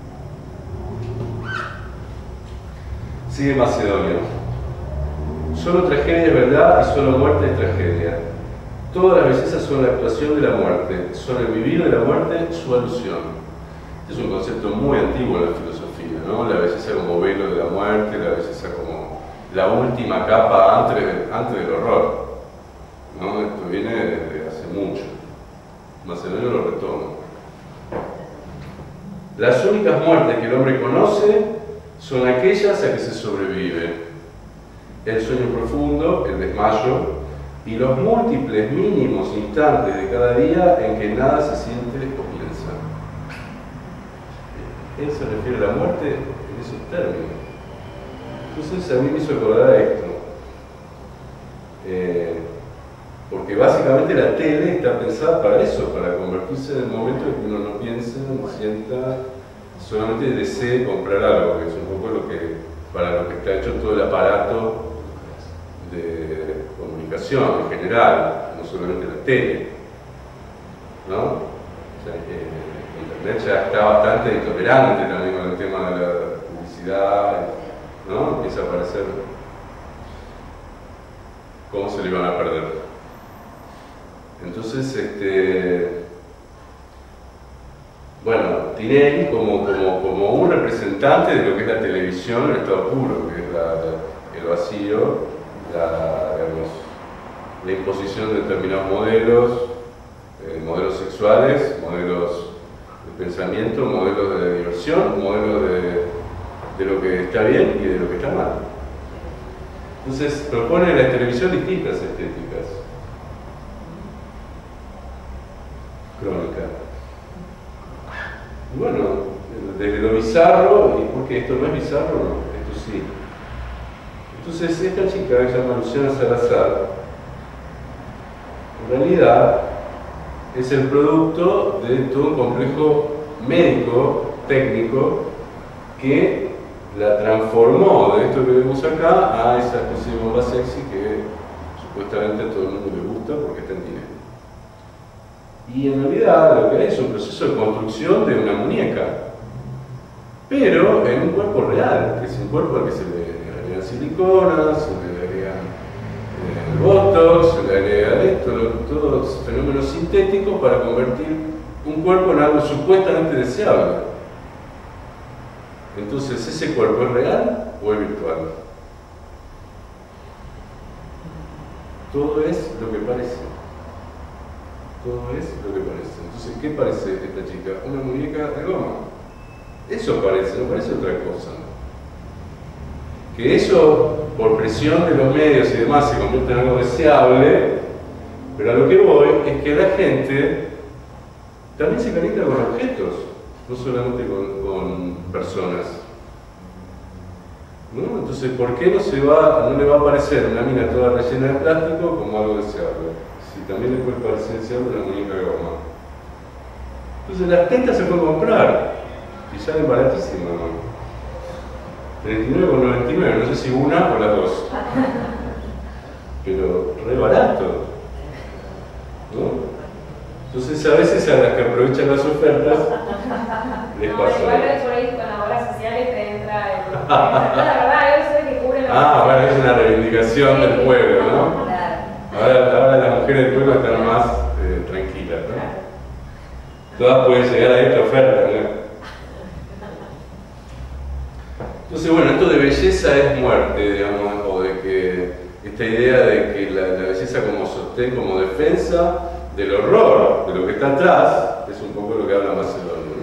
Sigue Macedonio. Solo tragedia es verdad y solo muerte es tragedia. Todas las bellezas son la actuación de la muerte, son el vivir de la muerte su alusión. Este es un concepto muy antiguo en la filosofía, ¿no? La belleza como velo de la muerte, la belleza como la última capa antes, de, antes del horror, ¿no? Esto viene desde hace mucho. Macedonio lo retoma. Las únicas muertes que el hombre conoce son aquellas a que se sobrevive. El sueño profundo, el desmayo y los múltiples mínimos instantes de cada día en que nada se siente o piensa. Él se refiere a la muerte en esos términos. Entonces a mí me hizo acordar a esto. Eh, Porque básicamente la tele está pensada para eso, para convertirse en el momento en que uno no piensa, no sienta, solamente desee comprar algo, que es un poco lo que, para lo que está hecho todo el aparato de comunicación en general, no solamente la tele, ¿no? O sea, que Internet ya está bastante intolerante también con el tema de la publicidad, ¿no? Empieza a aparecer cómo se le iban a perder. Entonces, este, bueno, Tinelli como, como, como un representante de lo que es la televisión en estado puro, que es la, la, el vacío, la, digamos, la imposición de determinados modelos, eh, modelos sexuales, modelos de pensamiento, modelos de diversión, modelos de, de lo que está bien y de lo que está mal. Entonces propone en la televisión distintas estéticas. Crónica. Y bueno, desde lo bizarro, y porque esto no es bizarro, no, esto sí. Entonces esta chica que se llama Luciana Salazar, en realidad es el producto de todo un complejo médico, técnico, que la transformó de esto que vemos acá a esa especie de bomba sexy que supuestamente a todo el mundo le gusta porque está en dinero. Y en realidad lo que hay es un proceso de construcción de una muñeca, pero en un cuerpo real, que es un cuerpo al que se le agregan siliconas, se le agregan eh, botox, se le agrega esto, lo, todos fenómenos sintéticos para convertir un cuerpo en algo supuestamente deseable. Entonces, ¿ese cuerpo es real o es virtual? Todo es lo que parece. Todo es lo que parece. Entonces, ¿qué parece esta chica? Una muñeca de goma. Eso parece, no parece otra cosa. Que eso, por presión de los medios y demás, se convierte en algo deseable, pero a lo que voy es que la gente también se conecta con objetos, no solamente con, con personas. ¿No? Entonces, ¿por qué no, se va, no le va a parecer una mina toda rellena de plástico como algo deseable? Si también le puede parecer deseable una muñeca de goma. Entonces, las tetas se pueden comprar y salen baratísimas, ¿no? treinta y nueve con noventa y nueve, no sé si una o las dos. Pero re barato, ¿no? Entonces, a veces a las que aprovechan las ofertas les no, pasa. igual por ahí con las obras sociales te entra el... la verdad, yo soy que cubre la... Ah, bueno, es una reivindicación del pueblo, ¿no? Claro. Ahora, ahora las mujeres del pueblo están más eh, tranquilas, ¿no? Todas pueden llegar a esta oferta, ¿no? Entonces, bueno, esto de belleza es muerte, digamos, o de que esta idea de que la, la belleza como sostén, como defensa del horror, de lo que está atrás, es un poco lo que habla Macedonio,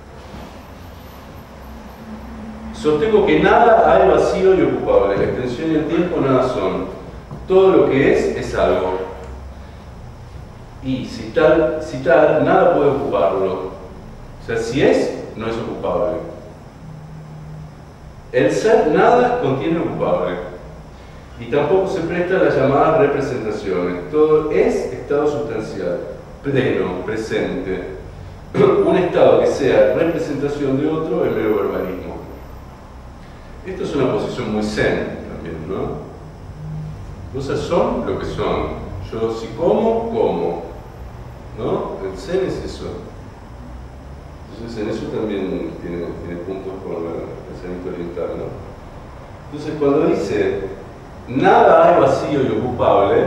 ¿no? Sostengo que nada hay vacío y ocupable, la extensión y el tiempo nada son. Todo lo que es, es algo. Y si tal, si tal, nada puede ocuparlo. O sea, si es, no es ocupable. El ser nada contiene ocupable. Y tampoco se presta a las llamadas representaciones. Todo es estado sustancial, pleno, presente. Un estado que sea representación de otro es mero verbalismo. Esto es una posición muy zen también, ¿no? Cosas son lo que son. Yo si como, como. ¿No? El zen es eso. Entonces en eso también tiene, tiene puntos con el pensamiento oriental, ¿no? Entonces cuando dice nada hay vacío y ocupable,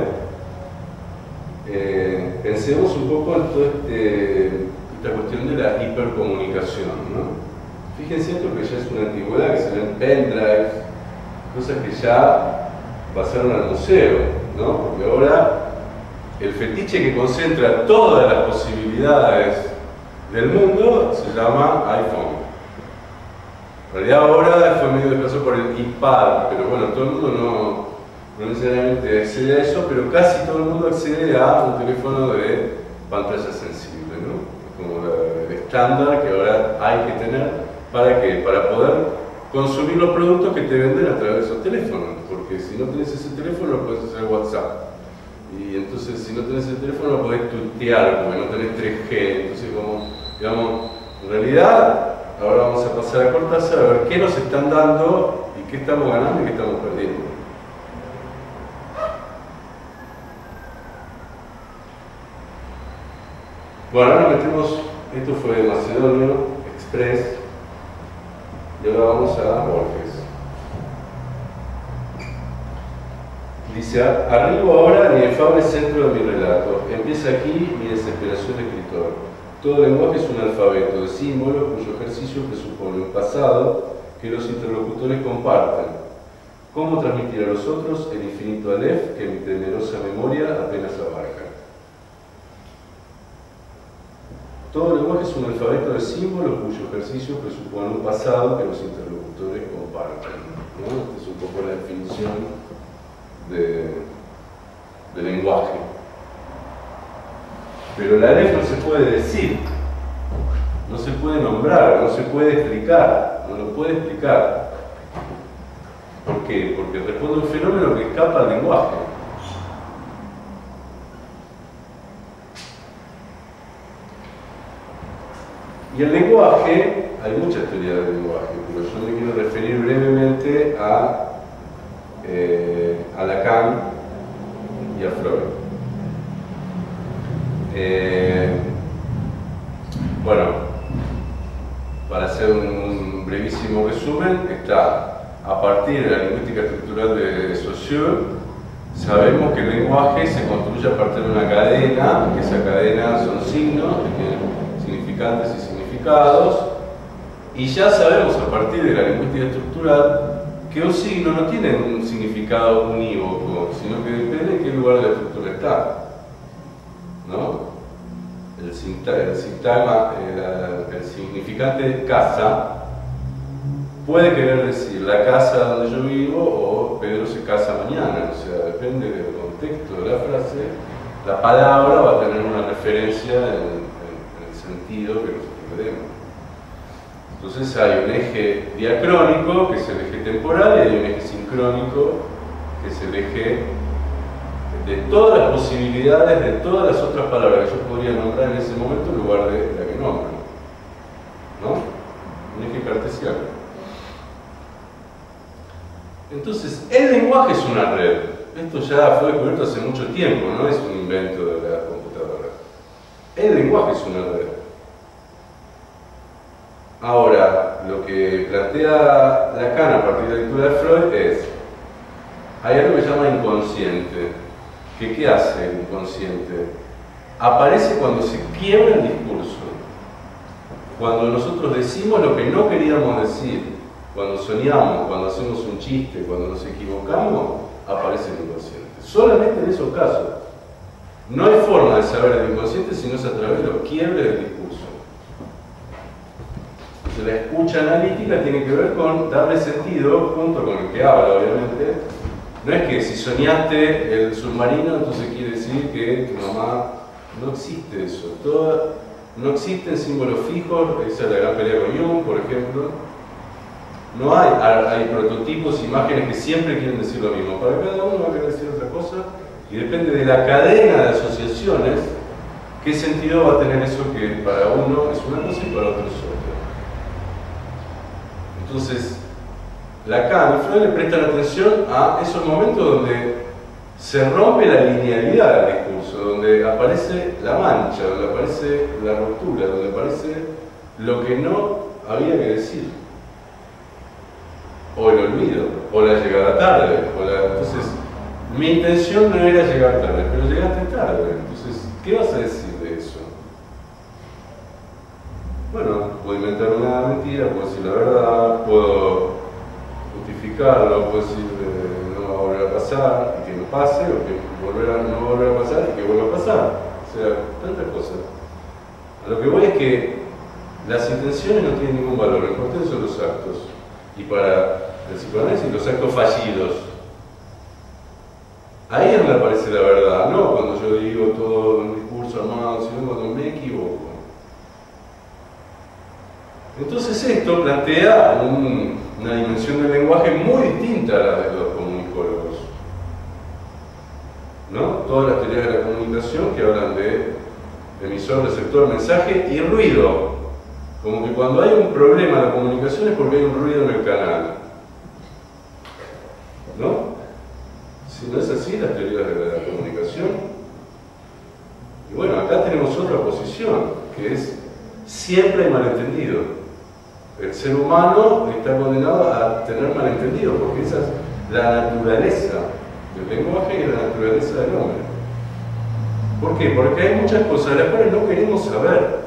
eh, pensemos un poco en toda este, esta cuestión de la hipercomunicación, ¿no? Fíjense esto que ya es una antigüedad, que se ven pendrives, cosas que ya pasaron al museo, ¿no? Porque ahora el fetiche que concentra todas las posibilidades del mundo se llama iPhone. En realidad ahora fue medio desplazado por el iPad, pero bueno, todo el mundo no, no necesariamente accede a eso, pero casi todo el mundo accede a un teléfono de pantalla sensible, ¿no? Es como la, el estándar que ahora hay que tener para que para poder consumir los productos que te venden a través de esos teléfonos, porque si no tienes ese teléfono no puedes hacer WhatsApp Y entonces, si no tenés el teléfono, podés tutear, porque no tenés tres G. Entonces, como, digamos, en realidad, ahora vamos a pasar a Cortázar a ver qué nos están dando y qué estamos ganando y qué estamos perdiendo. Bueno, ahora metemos, esto fue Macedonio, Express, y ahora vamos a Borges. Dice, arribo ahora al inefable centro de mi relato. Empieza aquí mi desesperación de escritor. Todo lenguaje es un alfabeto de símbolos cuyo ejercicio presupone un pasado que los interlocutores comparten. ¿Cómo transmitir a los otros el infinito Aleph que mi temerosa memoria apenas abarca? Todo lenguaje es un alfabeto de símbolos cuyo ejercicio presupone un pasado que los interlocutores comparten. ¿No? Esta es un poco la definición de, de lenguaje. Pero la Aleph no se puede decir, no se puede nombrar, no se puede explicar, no lo puede explicar. ¿Por qué? Porque responde a un fenómeno que escapa al lenguaje. Y el lenguaje, hay muchas teorías del lenguaje, pero yo me quiero referir brevemente a, eh, a Lacan y a Freud. Eh, bueno, para hacer un brevísimo resumen, está a partir de la lingüística estructural de Saussure, sabemos que el lenguaje se construye a partir de una cadena, que esa cadena son signos, que tienen significantes y significados, y ya sabemos a partir de la lingüística estructural que un signo no tiene un significado unívoco, sino que depende de qué lugar de la estructura está. ¿No? El, el sintagma, el, el significante casa puede querer decir la casa donde yo vivo o Pedro se casa mañana, o sea, depende del contexto de la frase, la palabra va a tener una referencia en, en, en el sentido que nosotros le demos. Entonces hay un eje diacrónico, que es el eje temporal, y hay un eje sincrónico, que es el eje de todas las posibilidades, de todas las otras palabras que yo podría nombrar en ese momento en lugar de la que nombro. ¿No? Un eje cartesiano. Entonces, el lenguaje es una red. Esto ya fue descubierto hace mucho tiempo, no es un invento de la computadora. El lenguaje es una red. Ahora, lo que plantea Lacan a partir de la lectura de Freud es, hay algo que se llama inconsciente. ¿Que qué hace el inconsciente? Aparece cuando se quiebra el discurso. Cuando nosotros decimos lo que no queríamos decir, cuando soñamos, cuando hacemos un chiste, cuando nos equivocamos, aparece el inconsciente. Solamente en esos casos. No hay forma de saber el inconsciente si no es a través de los quiebres del discurso. Entonces, la escucha analítica tiene que ver con darle sentido, junto con el que habla, obviamente. No es que si soñaste el submarino, entonces quiere decir que tu mamá... No existe eso. Toda, no existen símbolos fijos, esa es la gran pelea con Jung, por ejemplo. No hay, hay prototipos, imágenes que siempre quieren decir lo mismo. Para cada uno va a querer decir otra cosa y depende de la cadena de asociaciones qué sentido va a tener eso que para uno es una cosa y para otro es otra. Entonces, Lacan y Freud le prestan atención a esos momentos donde se rompe la linealidad del discurso, donde aparece la mancha, donde aparece la ruptura, donde aparece lo que no había que decir. O el olvido, o la llegada tarde. O la... Entonces, mi intención no era llegar tarde, pero llegaste tarde. Entonces, ¿qué vas a decir de eso? Bueno, puedo inventar una mentira, puedo decir la verdad, puedo justificarlo, puedo decir que no va a volver a pasar y que no pase, o que volverá, no va a volver a pasar y que vuelva a pasar. O sea, tantas cosas. A lo que voy es que las intenciones no tienen ningún valor, lo importante son los actos. Y para el psicoanálisis, los actos fallidos. Ahí es donde aparece la verdad, no cuando yo digo todo un discurso armado, sino cuando me equivoco. Entonces esto plantea un, una dimensión del lenguaje muy distinta a la de los comunicólogos. ¿no? Todas las teorías de la comunicación que hablan de emisor, receptor, mensaje y ruido. Como que cuando hay un problema en la comunicación es porque hay un ruido en el canal. ¿No? Si no es así, las teorías de la comunicación. Y bueno, acá tenemos otra posición, que es siempre hay malentendido. El ser humano está condenado a tener malentendido, porque esa es la naturaleza del lenguaje y la naturaleza del hombre. ¿Por qué? Porque hay muchas cosas de las cuales no queremos saber.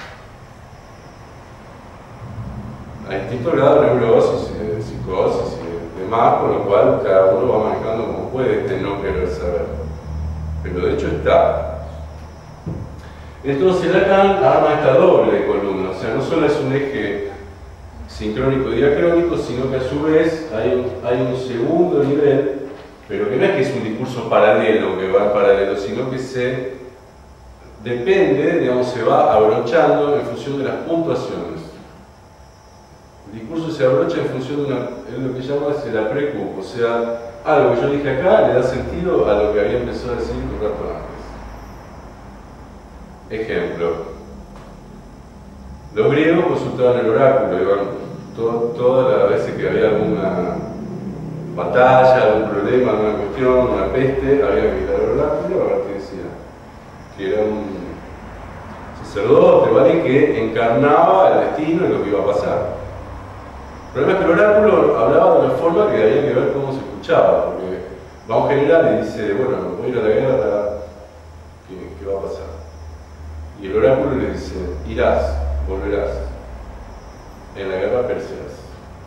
A distintos grados de neurosis, de psicosis y demás, con lo cual cada uno va manejando como puede este no querer saber. Pero de hecho está. Entonces Lacan arma esta doble columna, o sea, no solo es un eje sincrónico y diacrónico, sino que a su vez hay un, hay un segundo nivel, pero que no es que es un discurso paralelo, que va en paralelo, sino que se depende, digamos, se va abrochando en función de las puntuaciones. El discurso se abrocha en función de una, es lo que llama el aprecup, o sea, algo que yo dije acá le da sentido a lo que había empezado a decir un rato antes. Ejemplo, los griegos consultaban el oráculo, iban to, todas las veces que había alguna batalla, algún problema, alguna cuestión, una peste, había que ir al oráculo a ver qué decía. Que era un sacerdote, ¿vale? Que encarnaba el destino y lo que iba a pasar. El problema es que el oráculo hablaba de una forma que había que ver cómo se escuchaba, porque va a un general y dice, bueno, voy a ir a la guerra, ¿qué, qué va a pasar? Y el oráculo le dice, irás, volverás, en la guerra perecerás.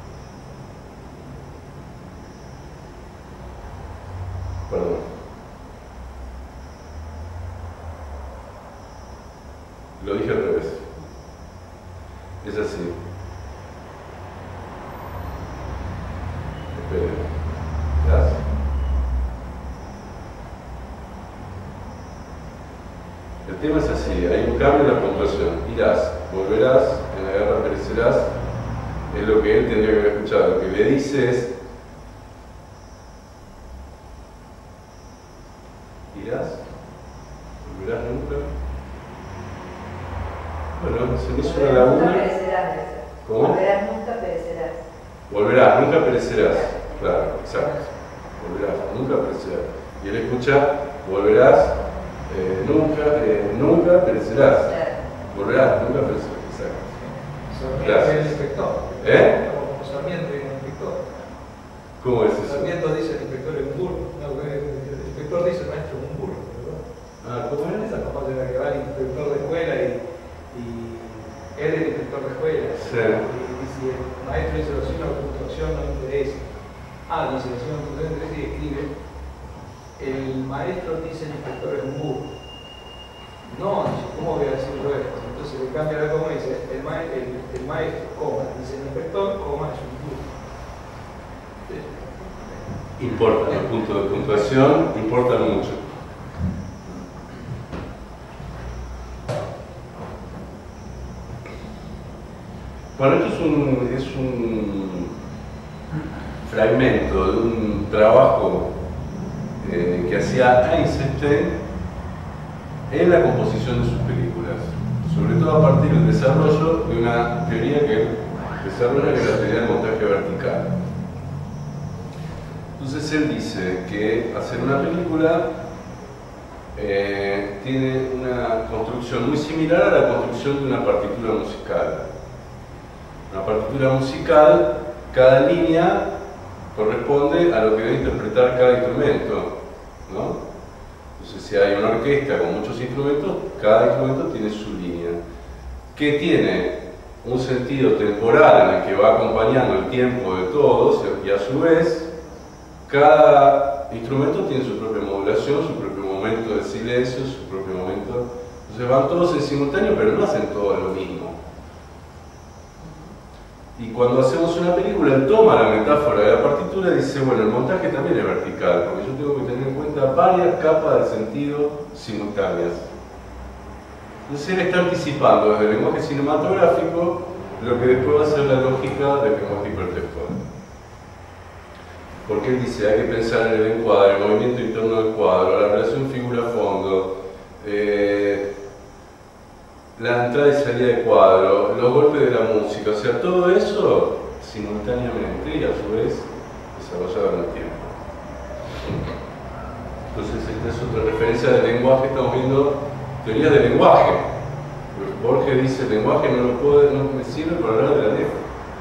Perdón. Lo dije al revés. Es así. Gracias. El tema es así, hay un cambio en la puntuación. Irás, volverás, en la guerra perecerás, es lo que él tendría que haber escuchado. Lo que le dice es, irás, volverás nunca. Bueno, se me hizo una laguna. Nunca perecerás. ¿Cómo? Volverás, nunca perecerás. Volverás, nunca perecerás. Claro, exacto. Volverás, nunca perecerás. Y él escucha, volverás, eh, nunca, eh, nunca perecerás. Volverás, nunca perecerás. Exacto. Sarmiento Gracias. y el inspector. ¿Eh? Como Sarmiento y el inspector. ¿Cómo es eso? Sarmiento dice el inspector es un burro. No, el inspector dice el maestro es un burro, ¿verdad? Ah, ¿cómo es? Esa capaz de la que va el inspector de escuela y, y él es el inspector de escuela. Sí. Y dice, el maestro dice, los signos de puntuación no interesa. Ah, dice, los signos de puntuación no interesa y escribe, el maestro dice el inspector es un burro. No, dice, ¿cómo voy a decirlo esto? Entonces le cambia la coma y dice, el, ma el, el maestro, coma, dice el inspector, coma, es un burro. Importa, los puntos de puntuación importan mucho. Bueno, esto es un, es un fragmento de un trabajo eh, que hacía Eisenstein en la composición de sus películas, sobre todo a partir del desarrollo de una teoría que él desarrolla, que es la teoría del montaje vertical. Entonces él dice que hacer una película eh, tiene una construcción muy similar a la construcción de una partitura musical. Una partitura musical, cada línea corresponde a lo que debe interpretar cada instrumento, ¿no? Entonces, si hay una orquesta con muchos instrumentos, cada instrumento tiene su línea, que tiene un sentido temporal en el que va acompañando el tiempo de todos, y a su vez, cada instrumento tiene su propia modulación, su propio momento de silencio, su propio momento. Entonces van todos en simultáneo, pero no hacen todo lo mismo. Y cuando hacemos una película, él toma la metáfora de la partitura y dice, bueno, el montaje también es vertical, porque yo tengo que tener en cuenta varias capas de sentido simultáneas. Entonces él está anticipando desde el lenguaje cinematográfico lo que después va a ser la lógica del lenguaje hipertextual. porque él dice hay que pensar en el encuadre, el movimiento interno del cuadro, la relación figura-fondo, eh, la entrada y salida del cuadro, los golpes de la música, o sea, todo eso simultáneamente y a su vez desarrollado en el tiempo. Entonces esta es otra referencia del lenguaje, estamos viendo teorías del lenguaje. Borges dice el lenguaje no, lo puede, no me sirve para hablar de la letra.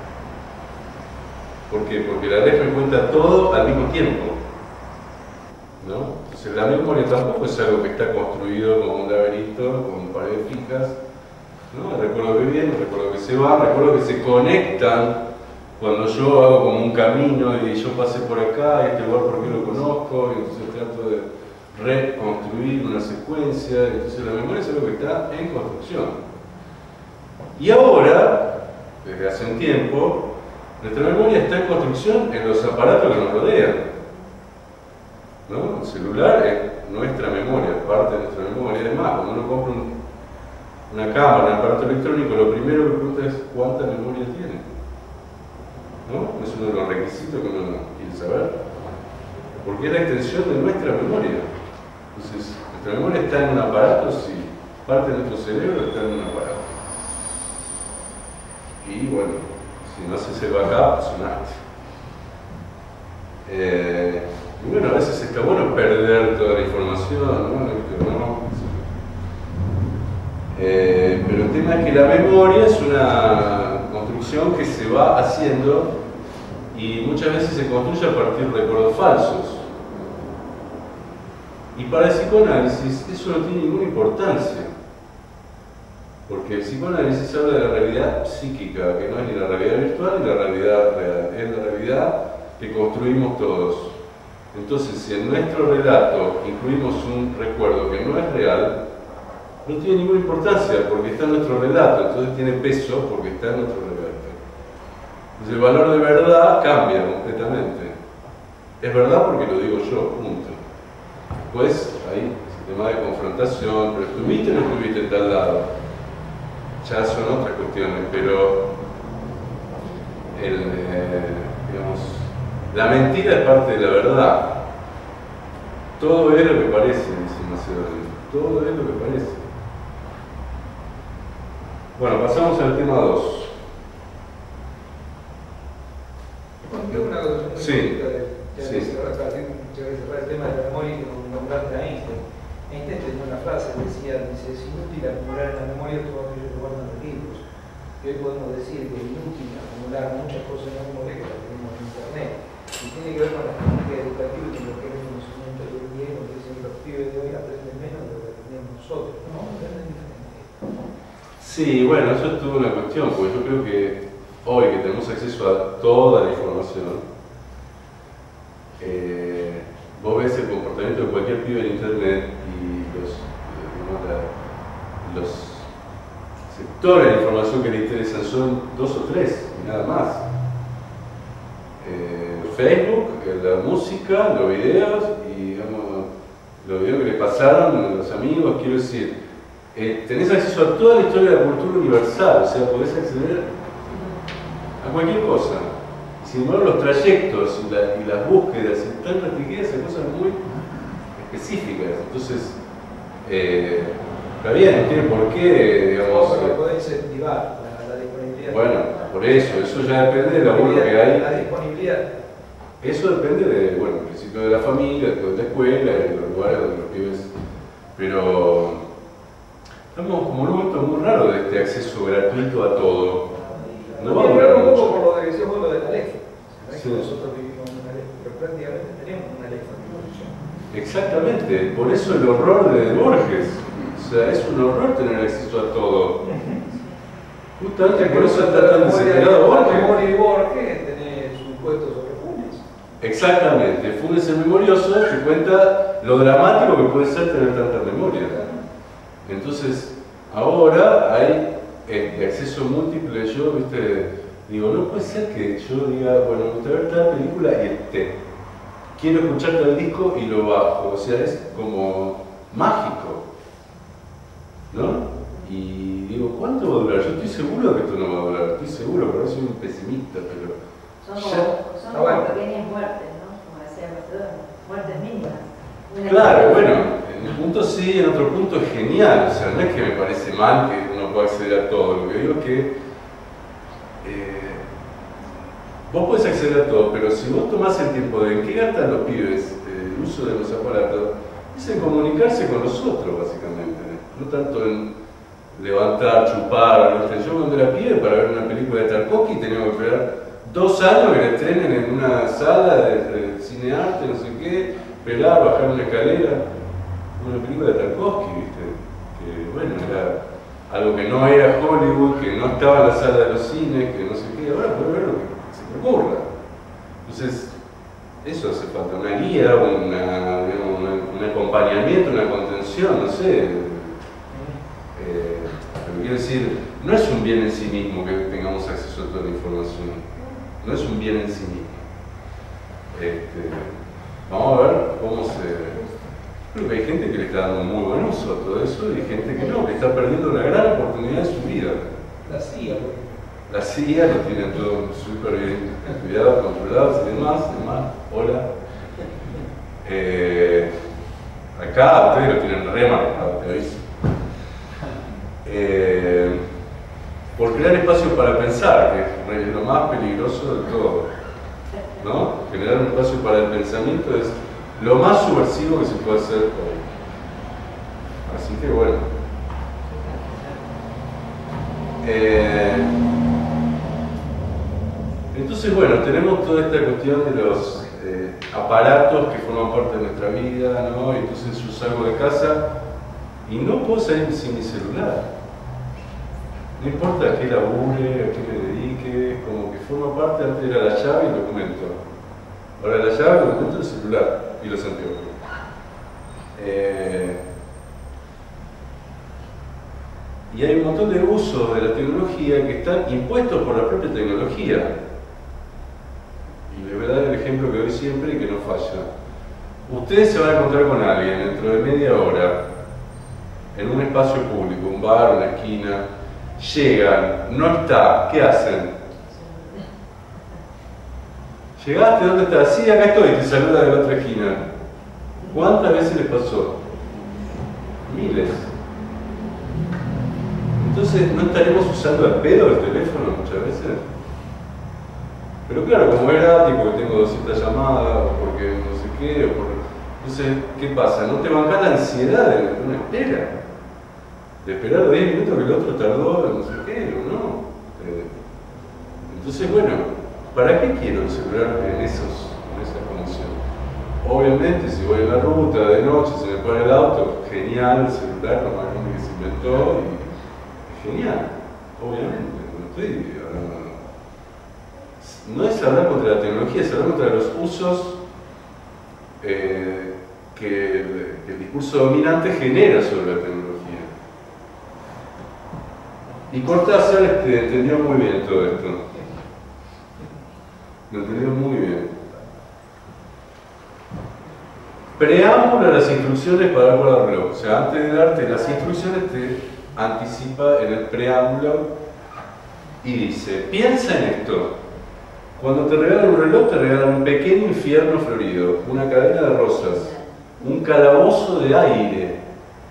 ¿Por qué? Porque la letra cuenta todo al mismo tiempo, ¿no? Entonces la memoria tampoco es algo que está construido como un laberinto, con paredes fijas, ¿no? Recuerdo que viene, recuerdo que se va, recuerdo que se conectan cuando yo hago como un camino y yo pasé por acá y este lugar porque lo conozco, y entonces trato de reconstruir una secuencia, entonces la memoria es algo que está en construcción. Y ahora, desde hace un tiempo, nuestra memoria está en construcción en los aparatos que nos rodean, ¿no? El celular es nuestra memoria, parte de nuestra memoria. Además, cuando uno compra un, una cámara, un aparato electrónico, lo primero que pregunta es cuánta memoria tiene, ¿no? Es uno de los requisitos que uno quiere saber, porque es la extensión de nuestra memoria. Entonces, nuestra memoria está en un aparato, sí, parte de nuestro cerebro está en un aparato. Y bueno, si no haces el backup, sonaste. Eh, y bueno, a veces está bueno perder toda la información, ¿no? ¿No? Eh, pero el tema es que la memoria es una construcción que se va haciendo y muchas veces se construye a partir de recuerdos falsos. Y para el psicoanálisis eso no tiene ninguna importancia. Porque el psicoanálisis habla de la realidad psíquica, que no es ni la realidad virtual ni la realidad real, es la realidad que construimos todos. Entonces, si en nuestro relato incluimos un recuerdo que no es real, no tiene ninguna importancia porque está en nuestro relato, entonces tiene peso porque está en nuestro relato. Entonces el valor de verdad cambia completamente. Es verdad porque lo digo yo, punto. Después hay ese tema de confrontación, pero estuviste o no estuviste en tal lado. Ya son otras cuestiones, pero el, eh, digamos, la mentira es parte de la verdad. Todo es lo que parece, dice Macedonio. Todo es lo que parece. Bueno, pasamos al tema dos. Tengo una cosa muy Sí. chiquita de, ya Sí. que cerrar acá, tengo que cerrar el tema de la memoria y que nombraste a Einstein. Einstein tenía una frase que decía, dice, es inútil acumular en la memoria todo aquello que guardan los libros. Y hoy podemos decir que es inútil acumular muchas cosas en la memoria que las tenemos en internet. Y tiene que ver con las técnicas educativas y lo que es el conocimiento de hoy en día, porque dicen que los pibes de hoy aprenden menos de lo que aprendíamos nosotros. No, aprenden diferente. Sí, bueno, eso es toda una cuestión, porque yo creo que hoy que tenemos acceso a toda la información, eh, vos ves el comportamiento de cualquier pibe en internet y los, digamos, la, los sectores de información que le interesan son dos o tres, y nada más. Eh, Facebook, eh, la música, los videos y digamos, los videos que le pasaron los amigos, quiero decir, eh, tenés acceso a toda la historia de la cultura universal, o sea, podés acceder a cualquier cosa. Y sin embargo los trayectos y, la, y las búsquedas están restringidas a cosas muy específicas. Entonces, eh, está bien, no tiene por qué, digamos... Pero puede incentivar la, la disponibilidad. Bueno, por eso, eso ya depende del laburo que hay. La disponibilidad. Eso depende de, bueno, al principio de la familia, después de la escuela, de los lugares donde los pibes... Pero estamos como en un momento muy raro de este acceso gratuito a todo. No va a durar un poco mucho. por lo que decíamos lo del Alexa. No es Sí. que nosotros vivimos en una Alexa, pero prácticamente tenemos una Alexa. Exactamente, por eso el horror de Borges. O sea, es un horror tener acceso a todo. Justamente por eso está tan desesperado Borges. Memoria y Borges tenés un puesto sobre Funes. Exactamente, Funes el memorioso te cuenta lo dramático que puede ser tener tanta memoria. Entonces, ahora hay eh, acceso múltiple. Yo, viste, digo, no puede ser que yo diga, bueno, me gusta ver tal película y esté. Quiero escuchar tal disco y lo bajo. O sea, es como mágico, ¿no? Y digo, ¿cuánto va a durar? Yo estoy seguro que esto no va a durar, estoy seguro, pero soy un pesimista, pero... Son como, Ya. son Ah, como bueno. pequeñas muertes, ¿no? decía Macedonio, muertes mínimas. Una Claro, bueno, en un punto sí, en otro punto es genial. O sea, no es que me parece mal que uno pueda acceder a todo. Lo que digo es que eh, vos podés acceder a todo, pero si vos tomás el tiempo de en qué gastan los pibes eh, el uso de los aparatos, es en comunicarse con los otros, básicamente. No tanto en levantar, chupar. ¿No? Yo cuando era pibe, para ver una película de Tarkovsky tenía que esperar dos años que la estrenen en una sala de, de cinearte, no sé qué, pelar, bajar una escalera. Una película de Tarkovsky, ¿viste? Que bueno, era algo que no era Hollywood, que no estaba en la sala de los cines, que no sé qué. Ahora puedo ver lo que se te ocurra. Entonces, eso hace falta, una guía, una, digamos, una, un acompañamiento, una contención, no sé. Eh, pero quiero decir, no es un bien en sí mismo que tengamos acceso a toda la información. No es un bien en sí mismo. Este, vamos a ver cómo se... Creo que hay gente que le está dando muy buen uso a todo eso y hay gente que no, que está perdiendo la gran oportunidad de su vida. La C I A, por ejemplo. La C I A lo tiene todo súper bien cuidado, controlado y demás, demás. Hola. Eh, acá ustedes lo tienen re marcado, te aviso. Eh, por crear espacio para pensar, que es lo más peligroso de todo, ¿no? Generar un espacio para el pensamiento es lo más subversivo que se puede hacer hoy. Así que bueno. Eh, entonces bueno, tenemos toda esta cuestión de los eh, aparatos que forman parte de nuestra vida, ¿no? Y entonces yo salgo de casa y no puedo salir sin mi celular. No importa a qué labure, a qué me dedique, como que forma parte. Antes era la llave y el documento. Ahora la llave, el documento, el celular y los anteojos. Eh, y hay un montón de usos de la tecnología que están impuestos por la propia tecnología. Y les voy a dar el ejemplo que doy siempre y que no falla. Ustedes se van a encontrar con alguien dentro de media hora en un espacio público, un bar, una esquina. Llegan, no está, ¿qué hacen? ¿Llegaste? ¿Dónde estás? Sí, acá estoy, te saluda de la otra esquina. ¿Cuántas veces les pasó? Miles. Entonces, ¿no estaremos usando el pedo del teléfono muchas veces? Pero claro, como es gratis, porque tengo doscientas llamadas, o porque no sé qué, o por... entonces, ¿qué pasa? No te bancás la ansiedad de una espera. De esperar los diez minutos que el otro tardó, no sé qué, o no. Eh, entonces, bueno, ¿para qué quiero un celular en, esos, en esas condiciones? Obviamente, si voy en la ruta de noche, se me para el auto, genial, el celular, lo más grande que se inventó, y es genial, obviamente. No estoy hablando. No es hablar contra la tecnología, es hablar contra los usos eh, que, el, que el discurso dominante genera sobre la tecnología. Y Cortázar este, entendió muy bien todo esto. Lo entendió muy bien. Preámbulo a las instrucciones para dar guardar reloj. O sea, antes de darte las instrucciones, te anticipa en el preámbulo y dice: piensa en esto. Cuando te regalan un reloj, te regalan un pequeño infierno florido, una cadena de rosas, un calabozo de aire.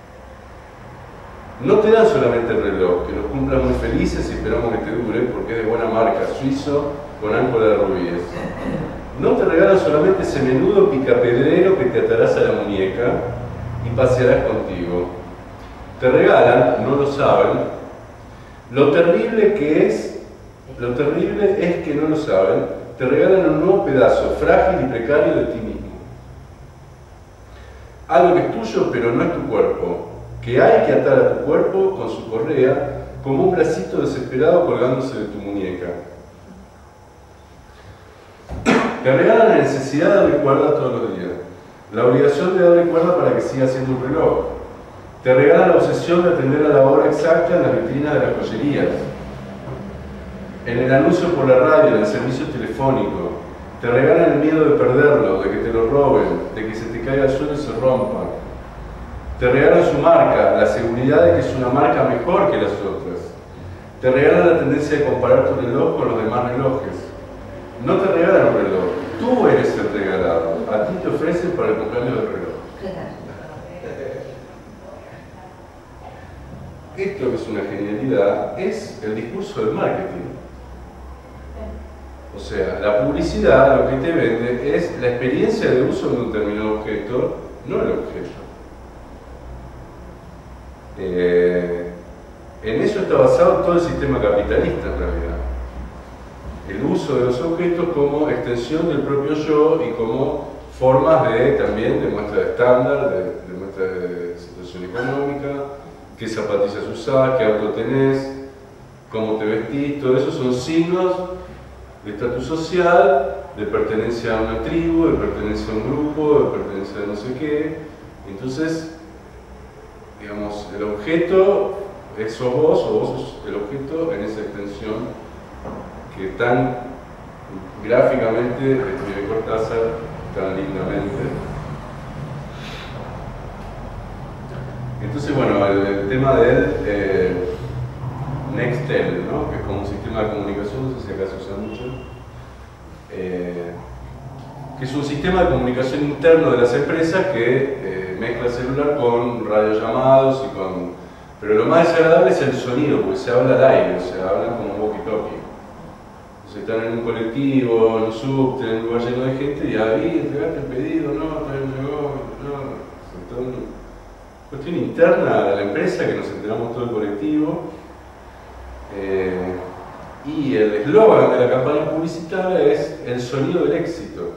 No te dan solamente el reloj, que los cumplan muy felices y esperamos que te dure, porque es de buena marca, suizo, con áncora de rubíes. No te regalan solamente ese menudo picapedrero que te atarás a la muñeca y pasearás contigo. Te regalan, no lo saben, lo terrible que es, lo terrible es que no lo saben, te regalan un nuevo pedazo frágil y precario de ti mismo. Algo que es tuyo pero no es tu cuerpo, que hay que atar a tu cuerpo con su correa como un bracito desesperado colgándose de tu muñeca. Te regalan la necesidad de darle cuerda todos los días, la obligación de darle cuerda para que siga siendo un reloj. Te regalan la obsesión de atender a la hora exacta en las vitrinas de las joyerías, en el anuncio por la radio, en el servicio telefónico. Te regalan el miedo de perderlo, de que te lo roben, de que se te caiga al suelo y se rompa. Te regalan su marca, la seguridad de que es una marca mejor que las otras. Te regalan la tendencia de comparar tu reloj con los demás relojes. No te regalan un reloj, tú eres el regalado. a ti te ofrecen para el cumpleaños del reloj. Esto que es una genialidad es el discurso del marketing. O sea, la publicidad lo que te vende es la experiencia de uso de un determinado objeto, no el objeto. Eh, en eso está basado todo el sistema capitalista en realidad. El uso de los objetos como extensión del propio yo y como formas de, también de muestra de estándar, de, de muestra de situación económica, qué zapatillas usás, qué auto tenés, cómo te vestís, todo eso son signos de estatus social, de pertenencia a una tribu, de pertenencia a un grupo, de pertenencia a no sé qué. Entonces, digamos, el objeto es sos vos o vos sos el objeto en esa extensión que tan gráficamente describe Cortázar tan lindamente. Entonces, bueno, el, el tema del eh, Nextel, ¿no? Que es como un sistema de comunicación, no sé si acá se usa mucho, eh, que es un sistema de comunicación interno de las empresas que eh, mezcla el celular con radiollamados y con... Pero lo más desagradable es el sonido, porque se habla al aire, o sea, hablan como un walkie-talkie. Entonces están en un colectivo, en un subte, en un lugar lleno de gente y ahí entregaste el pedido, no, todavía no llegó, no. Es una cuestión interna de la empresa que nos enteramos todo el colectivo. Eh, y el eslogan de la campaña publicitaria es el sonido del éxito.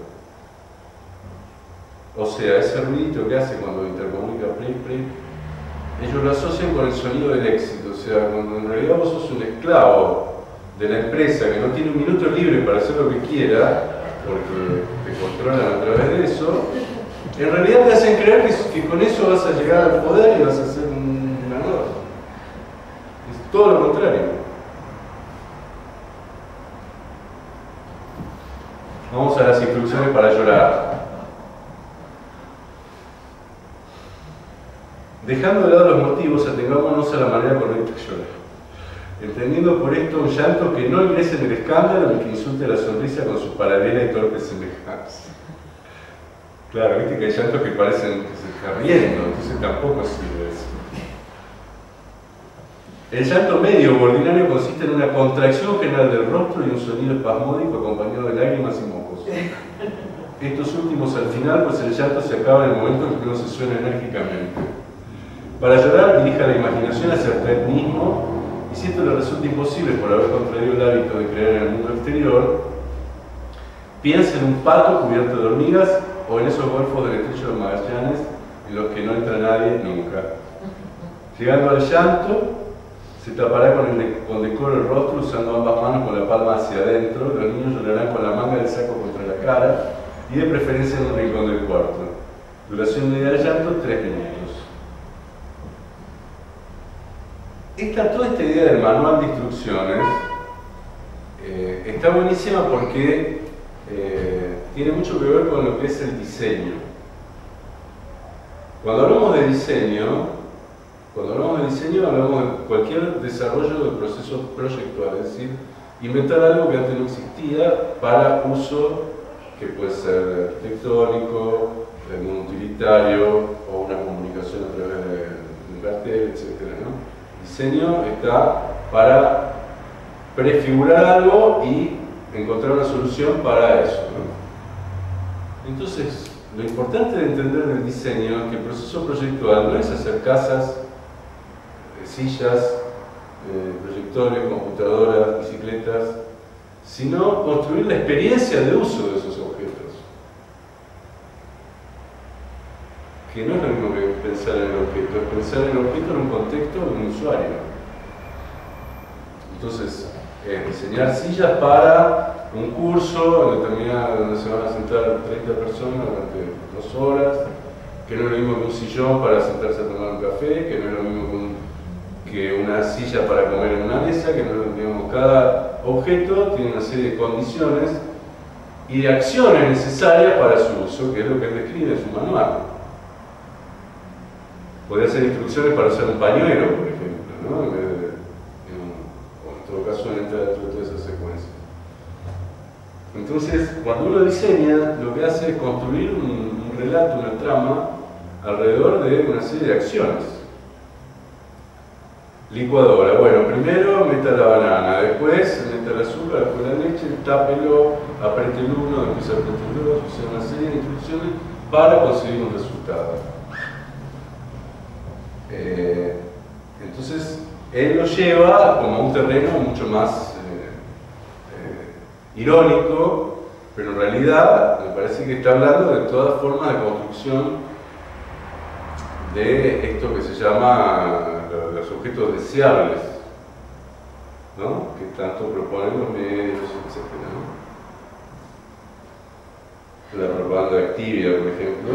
O sea, ese ruidito que hace cuando intercomunica play, play, ellos lo asocian con el sonido del éxito. O sea, cuando en realidad vos sos un esclavo de la empresa que no tiene un minuto libre para hacer lo que quiera, porque te controlan a través de eso, en realidad te hacen creer que, que con eso vas a llegar al poder y vas a ser un ganador. Es todo lo contrario. Vamos a las instrucciones para llorar. Dejando de lado los motivos, atengámonos a la manera correcta de llorar. Entendiendo por esto un llanto que no ingrese en el escándalo ni que insulte la sonrisa con su paralela y torpe semejanza. Claro, viste que hay llantos que parecen que se están riendo, entonces tampoco sirve eso. El llanto medio o ordinario consiste en una contracción general del rostro y un sonido espasmódico acompañado de lágrimas y mocos. Estos últimos al final, pues el llanto se acaba en el momento en que uno se suena enérgicamente. Para llorar, dirija la imaginación hacia usted mismo, y si esto le resulta imposible por haber contraído el hábito de creer en el mundo exterior, piense en un pato cubierto de hormigas o en esos golfos del estrecho de Magallanes en los que no entra nadie nunca. Llegando al llanto, se tapará con, el, con decoro el rostro usando ambas manos con la palma hacia adentro. Los niños llorarán con la manga del saco contra la cara y de preferencia en un rincón del cuarto. Duración media del llanto, tres minutos. Esta, toda esta idea del manual de instrucciones eh, está buenísima porque eh, tiene mucho que ver con lo que es el diseño. Cuando hablamos de diseño, cuando hablamos de diseño hablamos de cualquier desarrollo del proceso proyectual, es decir, inventar algo que antes no existía para uso que puede ser arquitectónico, un utilitario o una comunicación a través de un cartel, etcétera, ¿no? El diseño está para prefigurar algo y encontrar una solución para eso, ¿no? Entonces, lo importante de entender el diseño es que el proceso proyectual no es hacer casas, sillas, eh, proyectores, computadoras, bicicletas, sino construir la experiencia de uso de esos objetos. Que no es lo mismo que pensar en el objeto, es pensar en el objeto en un contexto de un usuario. Entonces, es diseñar sillas para un curso en determinado, donde se van a sentar treinta personas durante dos horas, que no es lo mismo que un sillón para sentarse a tomar un café, que no es lo mismo que, un, que una silla para comer en una mesa, que no es lo mismo. Cada objeto tiene una serie de condiciones y de acciones necesarias para su uso, que es lo que él describe en su manual. Podría ser instrucciones para usar un pañuelo, por ejemplo, ¿no? En vez de, en, o en todo caso entra dentro de toda esa secuencia. Entonces, cuando uno diseña, lo que hace es construir un, un relato, una trama, alrededor de una serie de acciones. Licuadora, bueno, primero meta la banana, después meta el azúcar, después la leche, tápelo, apriete el uno, después apriete el dos, o sea, una serie de instrucciones para conseguir un resultado. Eh, entonces, él lo lleva como a un terreno mucho más eh, eh, irónico, pero en realidad me parece que está hablando de todas formas de construcción de esto que se llama los objetos deseables, ¿no? Que tanto proponen los medios, etcétera, ¿no? La propaganda de Activia, por ejemplo.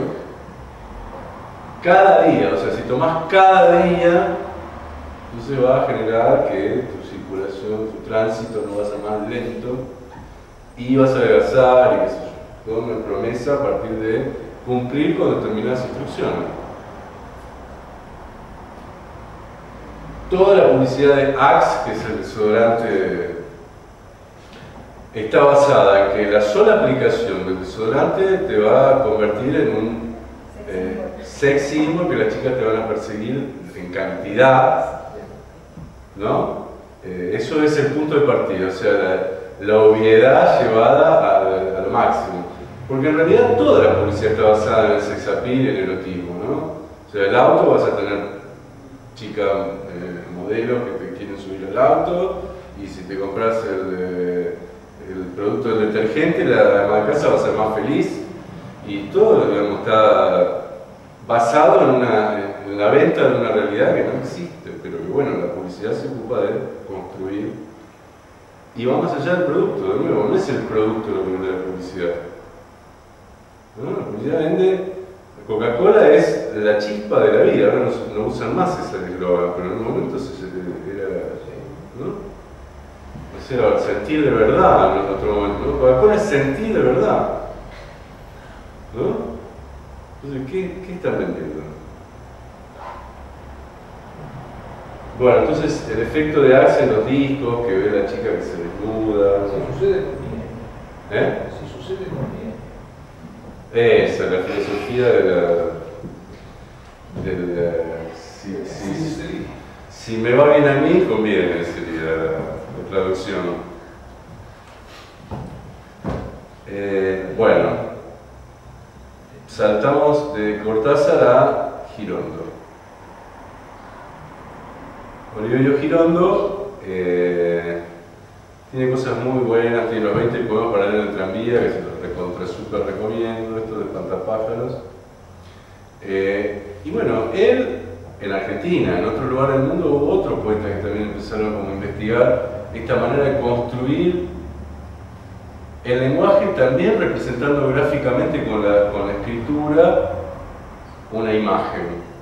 Cada día, o sea, si tomás cada día, entonces va a generar que tu circulación, tu tránsito no va a ser más lento y vas a adelgazar y qué sé yo. Toda una promesa a partir de cumplir con determinadas instrucciones. Toda la publicidad de Axe, que es el desodorante, está basada en que la sola aplicación del desodorante te va a convertir en un eh, sex symbol que las chicas te van a perseguir en cantidad, ¿no? Eh, eso es el punto de partida, o sea, la, la obviedad llevada a, a lo máximo. Porque en realidad toda la publicidad está basada en el sex appeal y el erotismo, ¿no? O sea, el auto vas a tener chicas eh, modelos que te quieren subir al auto, y si te compras el, eh, el producto del detergente, la ama de casa va a ser más feliz, y todo, digamos, está basado en, una, en la venta de una realidad que no existe, pero que bueno, la publicidad se ocupa de construir y va más allá del producto. De nuevo, no es el producto lo que vende la publicidad, ¿no? La publicidad vende. Coca-Cola es la chispa de la vida, ahora no, no usan más ese eslogan, pero en un momento se, era, ¿no? O sea, sentir de verdad en otro momento, ¿no? Coca-Cola es sentir de verdad, ¿no? Entonces, ¿qué, qué están vendiendo? Bueno, entonces el efecto de Axe en los discos, que ve la chica que se desnuda. Si sucede muy bien. ¿Eh? Si sucede muy bien. Esa es la filosofía de la. De la si, si, si me va bien a mí, conviene, sería la, la traducción. Eh, bueno, saltamos de Cortázar a Girondo. Oliverio Girondo eh, tiene cosas muy buenas, tiene los veinte poemas para leer en el tranvía, que se los recontra super recomiendo, esto de Espantapájaros. Eh, y bueno, él en Argentina, en otro lugar del mundo hubo otros poetas que también empezaron como a investigar esta manera de construir el lenguaje, también representando gráficamente con la, con la escritura una imagen.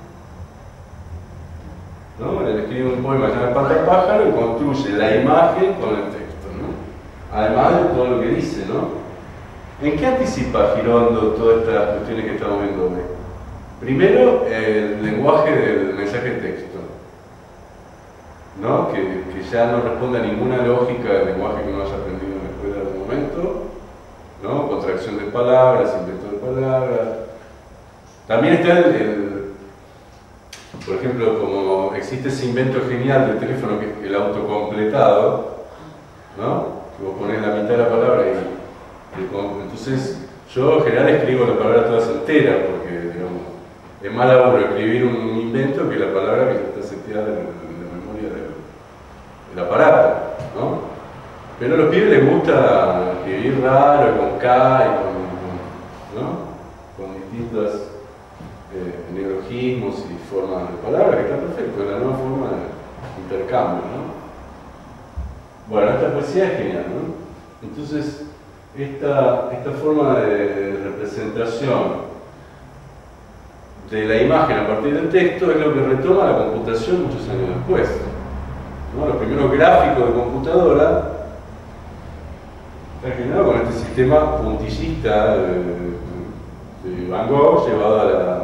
¿No? Él escribe un poema llamado Espantapájaro y construye la imagen con el texto, ¿no? Además de todo lo que dice, ¿no? ¿En qué anticipa Girondo todas estas cuestiones que estamos viendo hoy? Primero, el lenguaje del mensaje texto, ¿no? Que, que ya no responde a ninguna lógica del lenguaje que uno haya aprendido en la escuela de momento, ¿no? Contracción de palabras, invento de palabras. También está el, el por ejemplo, como existe ese invento genial del teléfono que es el autocompletado, ¿no? Que vos ponés la mitad de la palabra y, y entonces yo en general escribo la palabra todas enteras porque, digamos, es más laburo escribir un invento que la palabra que está seteada en, en la memoria del, del aparato, ¿no? Pero a los pibes les gusta escribir raro, con K y con, ¿no? Con distintas Eh, neologismos y formas de palabras, que está perfecto, es la nueva forma de intercambio, ¿no? Bueno, esta poesía es genial, ¿no? Entonces, esta, esta forma de representación de la imagen a partir del texto es lo que retoma la computación muchos años después, ¿no? Los primeros gráficos de computadora están generados con este sistema puntillista de, de Van Gogh llevado a la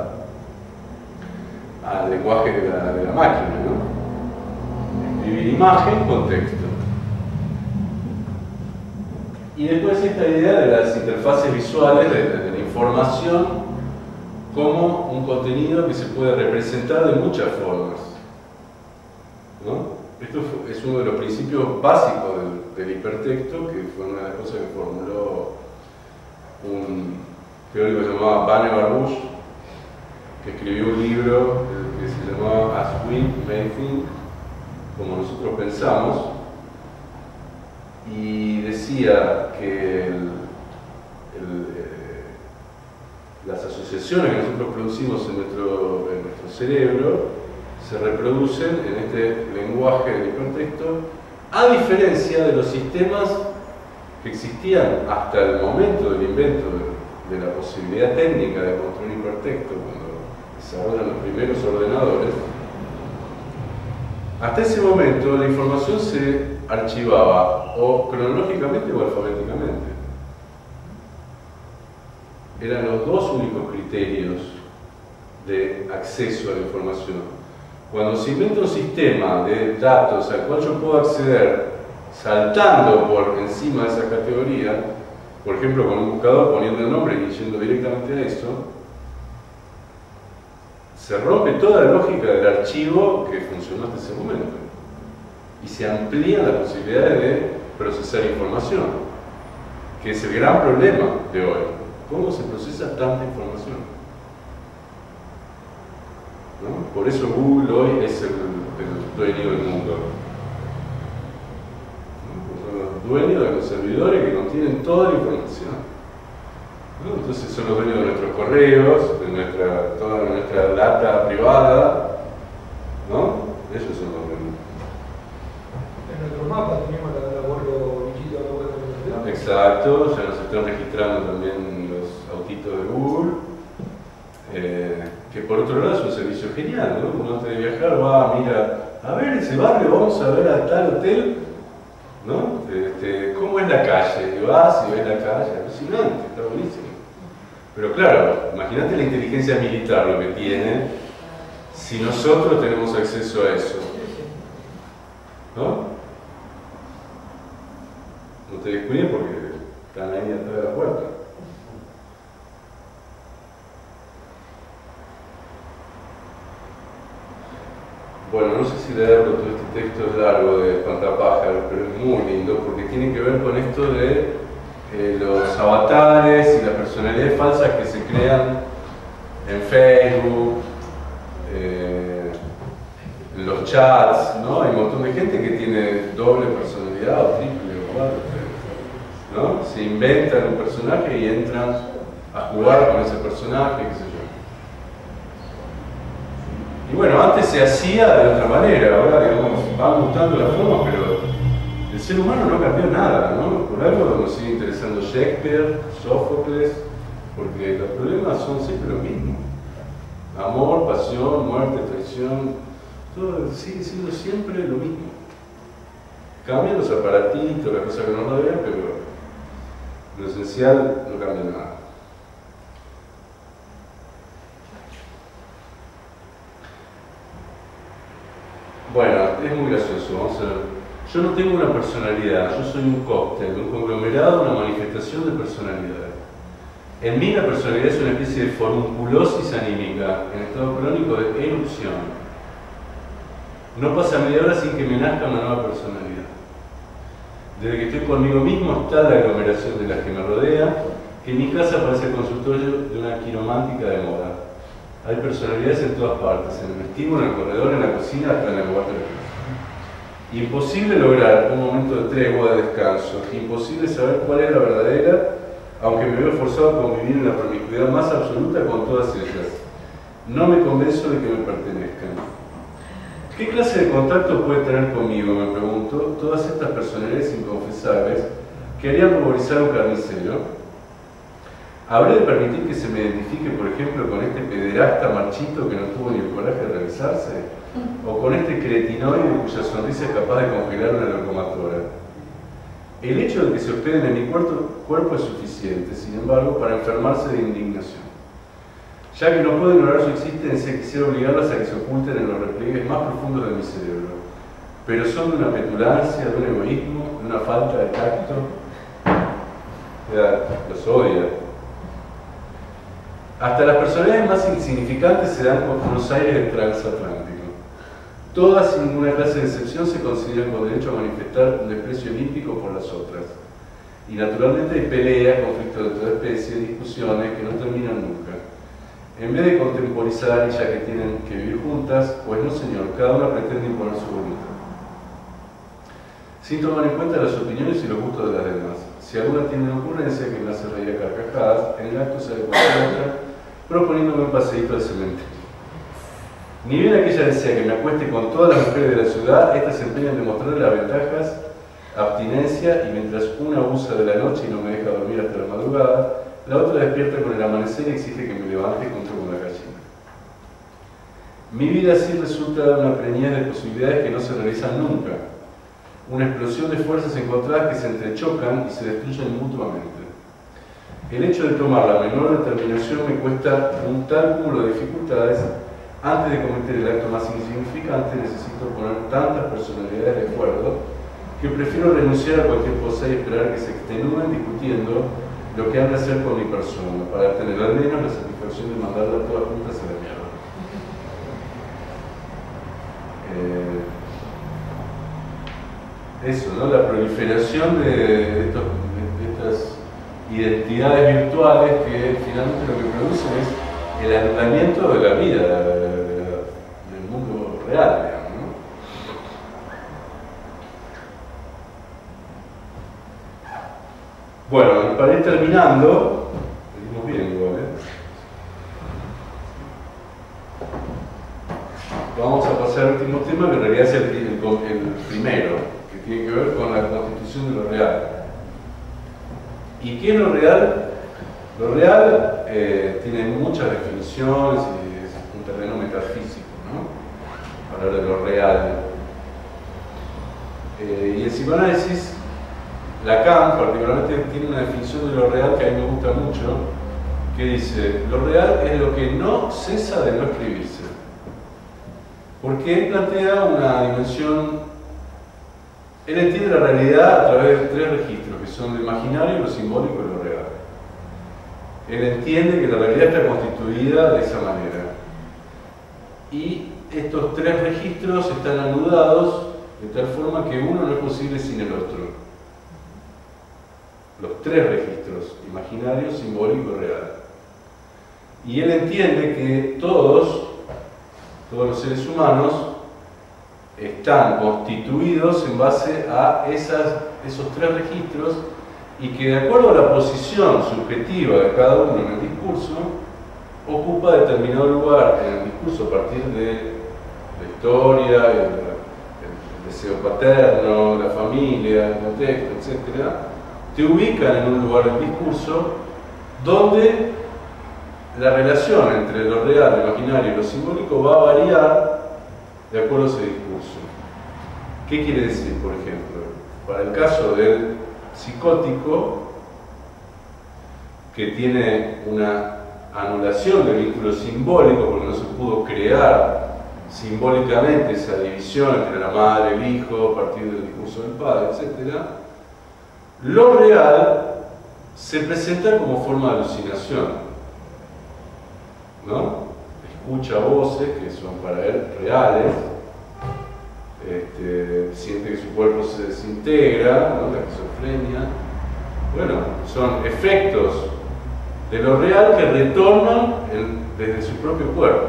al lenguaje de la, de la máquina, ¿no? Escribir imagen con texto. Y después esta idea de las interfaces visuales de, de, de la información como un contenido que se puede representar de muchas formas, ¿no? Esto es uno de los principios básicos del, del hipertexto, que fue una de las cosas que formuló un teórico que se llamaba Vannevar Bush, que escribió un libro que se llamaba As We May Think, como nosotros pensamos, y decía que el, el, eh, las asociaciones que nosotros producimos en nuestro, en nuestro cerebro se reproducen en este lenguaje del hipertexto, a diferencia de los sistemas que existían hasta el momento del invento de, de la posibilidad técnica de construir hipertexto, cuando desarrollan los primeros ordenadores. Hasta ese momento la información se archivaba o cronológicamente o alfabéticamente. Eran los dos únicos criterios de acceso a la información. Cuando se inventa un sistema de datos al cual yo puedo acceder saltando por encima de esa categoría, por ejemplo con un buscador poniendo el nombre y yendo directamente a eso, se rompe toda la lógica del archivo que funcionó hasta ese momento y se amplían las posibilidades de procesar información, que es el gran problema de hoy. ¿Cómo se procesa tanta información? ¿No? Por eso Google hoy es el, el dueño del mundo. ¿No? Son los dueños de los servidores que contienen toda la información. ¿No? Entonces son los dueños de nuestros correos, de nuestra, toda nuestra data privada, ¿no? Ellos son los dueños. En nuestros mapas tenemos el abuelo bichito de la vuelta de la ciudad. Exacto, ya nos están registrando también los autitos de Google. Eh, que por otro lado es un servicio genial, ¿no? Uno antes de viajar va, mira, a ver ese barrio, vamos a ver a tal hotel, ¿no? Este, ¿cómo es la calle? Y vas y ves la calle, alucinante, está buenísimo. Pero claro, imagínate la inteligencia militar lo que tiene si nosotros tenemos acceso a eso, ¿no? No te descuides porque están ahí atrás de la puerta. Bueno, no sé si leerlo, todo este texto es largo de Espantapájaros, pero es muy lindo porque tiene que ver con esto de eh, los avatares y las personalidades falsas que se crean en Facebook, eh, en los chats, ¿no? Hay un montón de gente que tiene doble personalidad o triple o cuatro, ¿no? Se inventan un personaje y entran a jugar con ese personaje, qué sé yo. Y bueno, antes se hacía de otra manera, ahora digamos, van mutando las formas, pero el ser humano no cambió nada, ¿no? Por algo nos sigue interesando Shakespeare, Sófocles, porque los problemas son siempre los mismos. Amor, pasión, muerte, traición, todo sigue siendo siempre lo mismo. Cambian los aparatitos, las cosas que nos rodean, pero lo esencial no cambia nada. Bueno, es muy gracioso, vamos a ver. Yo no tengo una personalidad, yo soy un cóctel, un conglomerado, una manifestación de personalidad. En mí la personalidad es una especie de formunculosis anímica, en estado crónico de erupción. No pasa media hora sin que me nazca una nueva personalidad. Desde que estoy conmigo mismo está la aglomeración de las que me rodean, que en mi casa parece el consultorio de una quiromántica de moda. Hay personalidades en todas partes, en el vestíbulo, en el corredor, en la cocina, hasta en el lugar de la casa. Imposible lograr un momento de tregua, de descanso. Imposible saber cuál es la verdadera, aunque me veo forzado a convivir en la promiscuidad más absoluta con todas ellas. No me convenzo de que me pertenezcan. ¿Qué clase de contacto puede tener conmigo, me pregunto, todas estas personalidades inconfesables que harían ruborizar un carnicero? ¿Habré de permitir que se me identifique, por ejemplo, con este pederasta marchito que no tuvo ni el coraje de revisarse? ¿O con este cretinoide cuya sonrisa es capaz de congelar una locomotora? El hecho de que se hospeden en mi cuerpo, cuerpo es suficiente, sin embargo, para enfermarse de indignación. Ya que no puedo ignorar su existencia, quisiera obligarlas a que se oculten en los repliegues más profundos de mi cerebro. Pero son de una petulancia, de un egoísmo, de una falta de tacto. sea, los odia. Hasta las personalidades más insignificantes se dan con los aires del transatlántico. Todas, sin ninguna clase de excepción, se consideran con derecho a manifestar un desprecio olímpico por las otras. Y naturalmente hay peleas, conflictos de toda especie, discusiones que no terminan nunca. En vez de contemporizar, ya que tienen que vivir juntas, pues no señor, cada una pretende imponer su voluntad, sin tomar en cuenta las opiniones y los gustos de las demás. Si alguna tiene una ocurrencia que me hace reír a carcajadas, en el acto sale con la otra, proponiéndome un paseíto al cementerio. Ni bien aquella desea que me acueste con todas las mujeres de la ciudad, estas se empeñan en demostrarle las ventajas, abstinencia, y mientras una abusa de la noche y no me deja dormir hasta la madrugada, la otra despierta con el amanecer y exige que me levante junto con la gallina. Mi vida así resulta una preñez de posibilidades que no se realizan nunca, una explosión de fuerzas encontradas que se entrechocan y se destruyen mutuamente. El hecho de tomar la menor determinación me cuesta un tal cúmulo de dificultades. Antes de cometer el acto más insignificante necesito poner tantas personalidades de acuerdo que prefiero renunciar a cualquier cosa y esperar que se extenúen discutiendo lo que han de hacer con mi persona, para tener al menos la satisfacción de mandarlas todas juntas a la mierda. Eh, eso, ¿no? La proliferación de, de, estos, de estas identidades virtuales que finalmente lo que producen es el anulamiento de la vida, de la, de la, del mundo real, digamos, ¿no? Bueno, y para ir terminando, venimos bien igual, ¿eh? Vamos a pasar al último tema, que en realidad es el, el, el primero, que tiene que ver con la constitución de lo real. ¿Y qué es lo real? Lo real eh, tiene muchas definiciones y es un terreno metafísico, ¿no? Hablar de lo real. Eh, y el psicoanálisis, Lacan particularmente, tiene una definición de lo real que a mí me gusta mucho, que dice, lo real es lo que no cesa de no escribirse. Porque él plantea una dimensión, él entiende la realidad a través de tres registros, que son lo imaginario, lo simbólico y lo real. Él entiende que la realidad está constituida de esa manera. Y estos tres registros están anudados de tal forma que uno no es posible sin el otro. Los tres registros, imaginario, simbólico y real. Y él entiende que todos, todos los seres humanos, están constituidos en base a esas, esos tres registros, y que de acuerdo a la posición subjetiva de cada uno en el discurso, ocupa determinado lugar en el discurso a partir de la historia, el, el deseo paterno, la familia, el contexto, etcétera, te ubican en un lugar del discurso donde la relación entre lo real, lo imaginario y lo simbólico va a variar de acuerdo a ese discurso. ¿Qué quiere decir, por ejemplo? Para el caso del psicótico, que tiene una anulación del vínculo simbólico porque no se pudo crear simbólicamente esa división entre la madre, el hijo, a partir del discurso del padre, etcétera, lo real se presenta como forma de alucinación, ¿no? Escucha voces que son para él reales, este, siente que su cuerpo se desintegra, ¿no? La esquizofrenia. Bueno, son efectos de lo real que retornan el, desde su propio cuerpo.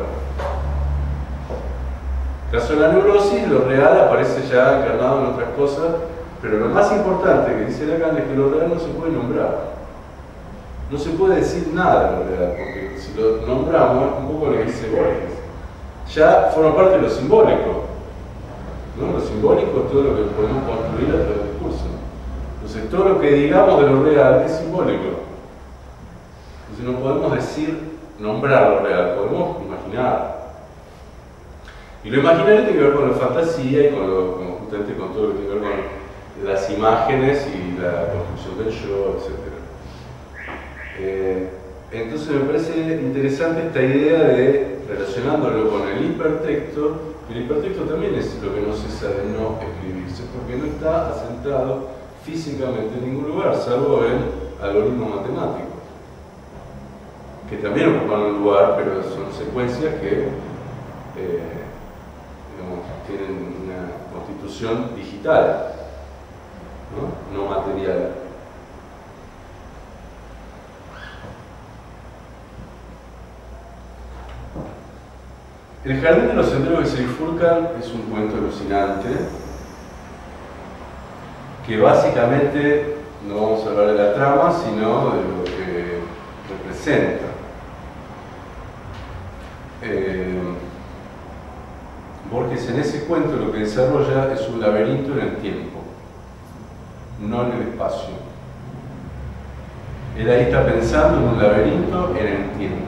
En el caso de la neurosis, lo real aparece ya encarnado en otras cosas, pero lo más importante que dice Lacan es que lo real no se puede nombrar. No se puede decir nada de lo real, porque si lo nombramos, un poco lo que dice Borges, ya forma parte de lo simbólico, ¿no? Lo simbólico es todo lo que podemos construir a través del discurso. Entonces, todo lo que digamos de lo real es simbólico. Entonces, no podemos decir, nombrar lo real, podemos imaginar. Y lo imaginario tiene que ver con la fantasía y con, lo, con, justamente con todo lo que tiene que ver con las imágenes y la construcción del yo, etcétera. Eh, entonces me parece interesante esta idea de, relacionándolo con el hipertexto, el hipertexto también es lo que no cesa de no escribirse, porque no está asentado físicamente en ningún lugar, salvo en algoritmos matemáticos, que también ocupan un lugar, pero son secuencias que eh, digamos, tienen una constitución digital, no, no material. El jardín de los senderos que se bifurcan es un cuento alucinante que básicamente no vamos a hablar de la trama, sino de lo que representa. Eh, Borges en ese cuento lo que desarrolla es un laberinto en el tiempo, no en el espacio. Él ahí está pensando en un laberinto en el tiempo,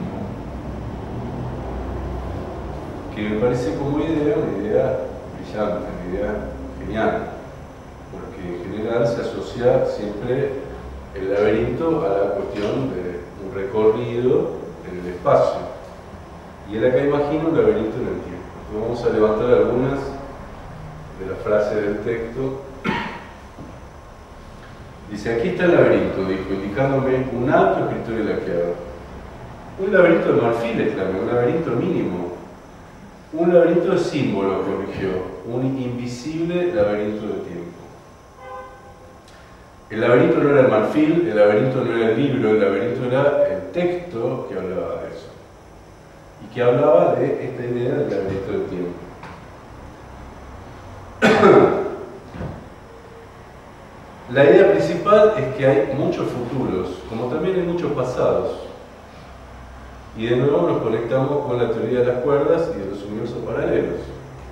que me parece como idea una idea brillante, una idea genial, porque en general se asocia siempre el laberinto a la cuestión de un recorrido en el espacio, y él acá imagina un laberinto en el tiempo. Vamos a levantar algunas de las frases del texto. Dice, aquí está el laberinto, dijo, indicándome un alto escritorio laqueado. Un laberinto de marfil, exclamé, un laberinto mínimo. Un laberinto de símbolos, corrigió, un invisible laberinto de tiempo. El laberinto no era el marfil, el laberinto no era el libro, el laberinto era el texto que hablaba de eso. Y que hablaba de esta idea del laberinto del tiempo. La idea principal es que hay muchos futuros, como también hay muchos pasados. Y de nuevo nos conectamos con la teoría de las cuerdas y de los universos paralelos.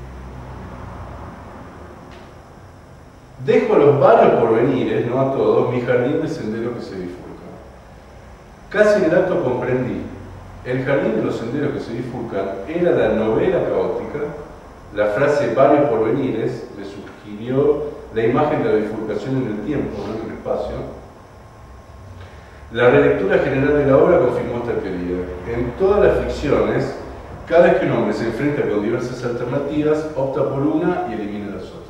Dejo a los varios porvenires, no a todos, mi jardín de senderos que se bifurcan. Casi en el acto comprendí. El jardín de los senderos que se bifurcan era la novela caótica. La frase varios porvenires le sugirió la imagen de la bifurcación en el tiempo, no en el espacio. La relectura general de la obra confirmó esta teoría. En todas las ficciones, cada vez que un hombre se enfrenta con diversas alternativas, opta por una y elimina las otras.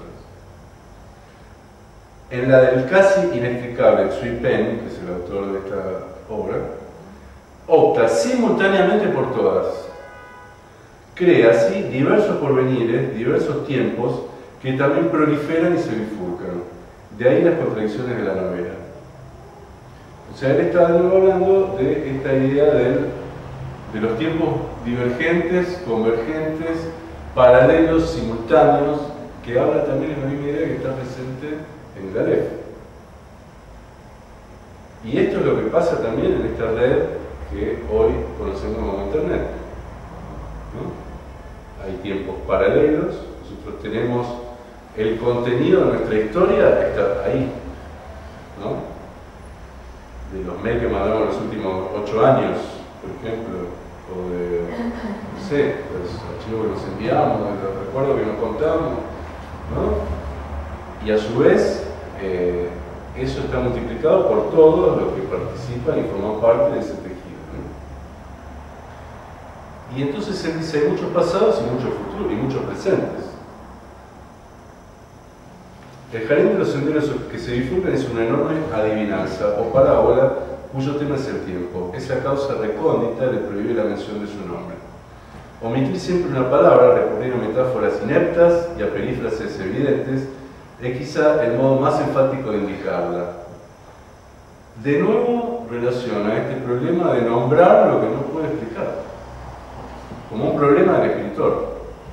En la del casi inexplicable Xu Pen, que es el autor de esta obra, opta simultáneamente por todas. Crea así diversos porvenires, diversos tiempos, que también proliferan y se bifurcan. De ahí las contradicciones de la novela. O sea, él está de nuevo hablando de esta idea del, de los tiempos divergentes, convergentes, paralelos, simultáneos, que habla también de la misma idea que está presente en el Aleph. Y esto es lo que pasa también en esta red que hoy conocemos como Internet, ¿no? Hay tiempos paralelos, nosotros tenemos el contenido de nuestra historia, está ahí, ¿no? De los mails que mandamos en los últimos ocho años, por ejemplo, o de, no sé, los archivos que nos enviamos, de los recuerdos que nos contamos, ¿no? Y a su vez, eh, eso está multiplicado por todos los que participan y forman parte de ese tejido, ¿no? Y entonces él dice, hay muchos pasados y muchos futuros, y muchos presentes. El jardín de los senderos que se bifurcan es una enorme adivinanza o parábola cuyo tema es el tiempo. Es la causa recóndita de prohibir la mención de su nombre. Omitir siempre una palabra, recurrir a metáforas ineptas y a perífrasis evidentes es quizá el modo más enfático de indicarla. De nuevo relaciona este problema de nombrar lo que no puede explicar, como un problema del escritor.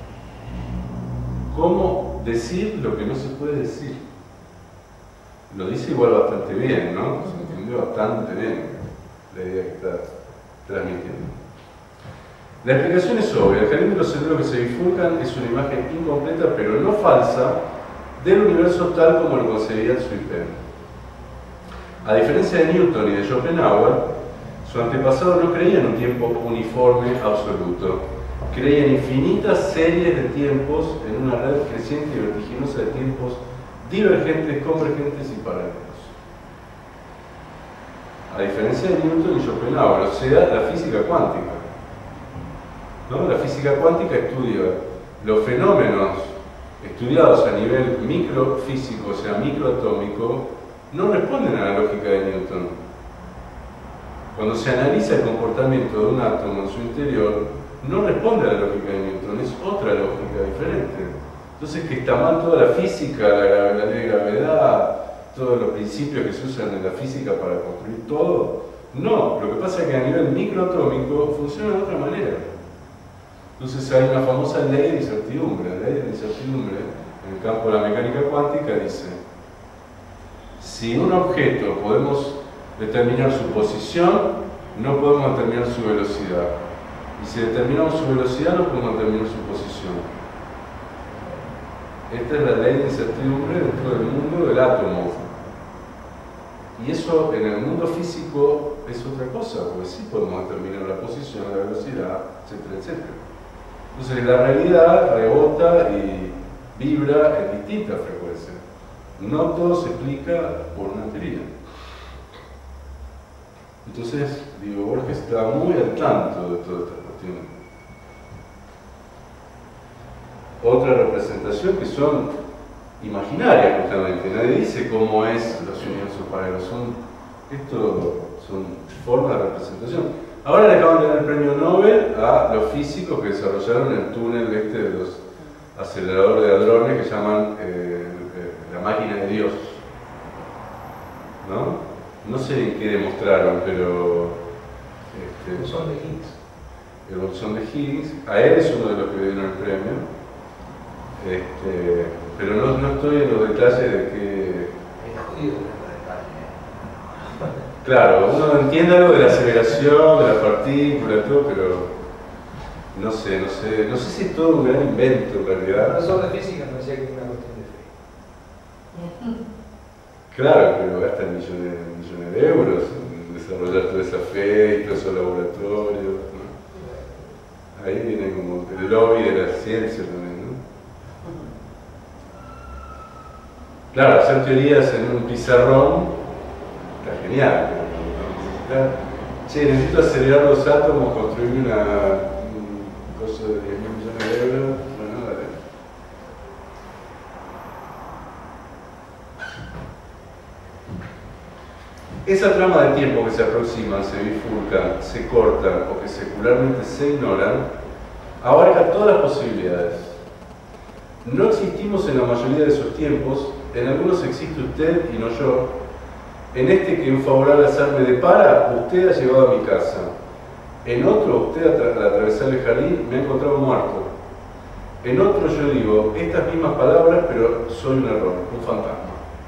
¿Cómo decir lo que no se puede decir? Lo dice igual bastante bien, ¿no? Se entendió bastante bien la idea que está transmitiendo. La explicación es obvia. El jardín de los senderos que se bifurcan es una imagen incompleta, pero no falsa, del universo tal como lo concebía Xu Pen. A diferencia de Newton y de Schopenhauer, su antepasado no creía en un tiempo uniforme absoluto. Creía en infinitas series de tiempos en una red creciente y vertiginosa de tiempos divergentes, convergentes y paralelos. A diferencia de Newton y Schopenhauer, o sea, la física cuántica. ¿No? La física cuántica estudia los fenómenos estudiados a nivel microfísico, o sea, microatómico, no responden a la lógica de Newton, cuando se analiza el comportamiento de un átomo en su interior, no responde a la lógica de Newton, es otra lógica diferente. Entonces, que está mal toda la física, la, gra- la ley de gravedad, todos los principios que se usan en la física para construir todo. No, lo que pasa es que a nivel microatómico funciona de otra manera. Entonces hay una famosa ley de incertidumbre. La ley de incertidumbre en el campo de la mecánica cuántica dice: si un objeto podemos determinar su posición, no podemos determinar su velocidad. Y si determinamos su velocidad, no podemos determinar su posición. Esta es la ley de incertidumbre dentro del mundo del átomo. Y eso en el mundo físico es otra cosa, porque sí podemos determinar la posición, la velocidad, etcétera, etcétera. Entonces la realidad rebota y vibra en distintas frecuencias. No todo se explica por una teoría. Entonces, digo, Borges está muy al tanto de todas estas cuestiones. Otra representación que son imaginarias justamente, nadie dice cómo es los universos paralelos, son, esto son formas de representación. Ahora le acaban de dar el premio Nobel a los físicos que desarrollaron el túnel este de los aceleradores de hadrones que llaman eh, eh, la máquina de Dios, ¿no? No sé en qué demostraron, pero este, El bosón de Higgs. el bosón de Higgs, a él es uno de los que le dieron el premio, este, pero no, no estoy en los detalles de que... Es jodido el detalle. Claro, uno entiende algo de la aceleración, de la partícula, todo, pero no sé, no sé, no sé si es todo un gran invento en El realidad. profesor de física me decía que era una cuestión de fe. Claro, pero gastan millones, millones de euros en desarrollar toda esa fe y todos esos laboratorios, ¿no? Ahí viene como el lobby de la ciencia también, ¿no? Claro, hacer teorías en un pizarrón está genial, pero no necesita... Che, necesito acelerar los átomos, construir una, un coso de diez mil millones de euros. Bueno, dale. Esa trama de tiempo que se aproximan, se bifurcan, se cortan o que secularmente se ignoran, abarca todas las posibilidades. No existimos en la mayoría de esos tiempos, en algunos existe usted y no yo. En este que un favorable azar me depara, usted ha llegado a mi casa. En otro, usted al atravesar el jardín me ha encontrado muerto. En otro yo digo estas mismas palabras, pero soy un error, un fantasma.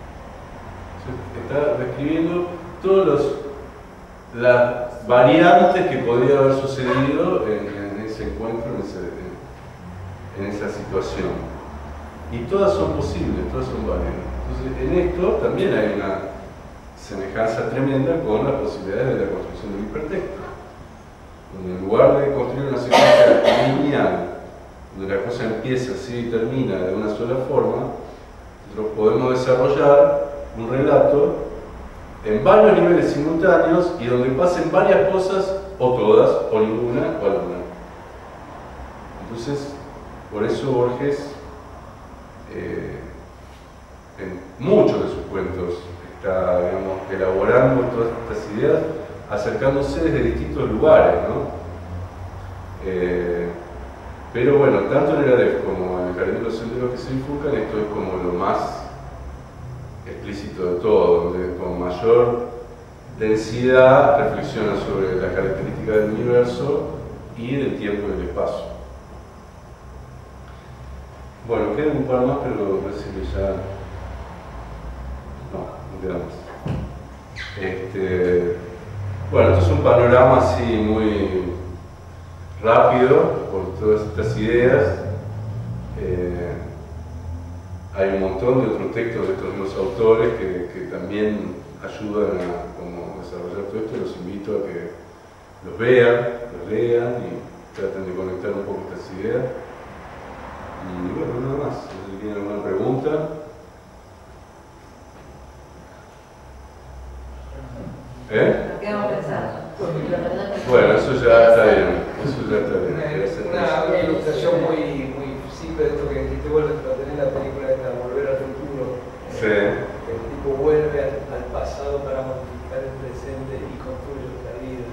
Está describiendo todas las variantes que podría haber sucedido en, en ese encuentro, en, ese, en, en esa situación. Y todas son posibles, todas son válidas. Entonces, en esto también hay una semejanza tremenda con las posibilidades de la construcción del hipertexto. Donde en lugar de construir una secuencia lineal, donde la cosa empieza así y termina de una sola forma, nosotros podemos desarrollar un relato en varios niveles simultáneos y donde pasen varias cosas, o todas, o ninguna, o alguna. Entonces, por eso Borges, eh, en muchos de sus cuentos, está, digamos, elaborando todas estas ideas, acercándose desde distintos lugares, ¿no? Eh, pero bueno, tanto en el Aleph como en el Jardín de los Senderos que se bifurcan, esto es como lo más explícito de todo, donde con mayor densidad reflexiona sobre las características del universo y del tiempo y del espacio. Bueno, quedan un par más, pero parece que ya... no, no queda más. Este... Bueno, esto es un panorama así muy rápido por todas estas ideas. Eh, hay un montón de otros textos de estos mismos autores que, que también ayudan a como, desarrollar todo esto. Los invito a que los vean, los lean y traten de conectar un poco estas ideas. Y bueno, nada más. No sé si tienen alguna pregunta. ¿Eh? Nos quedamos pensando. Bueno, eso ya está bien. Eso ya está bien. Una, una ilustración muy, muy simple de esto que dijiste, bueno, para tener la película esta, Volver al Futuro. Sí. El tipo vuelve al, al pasado para modificar el presente y construye otra vida.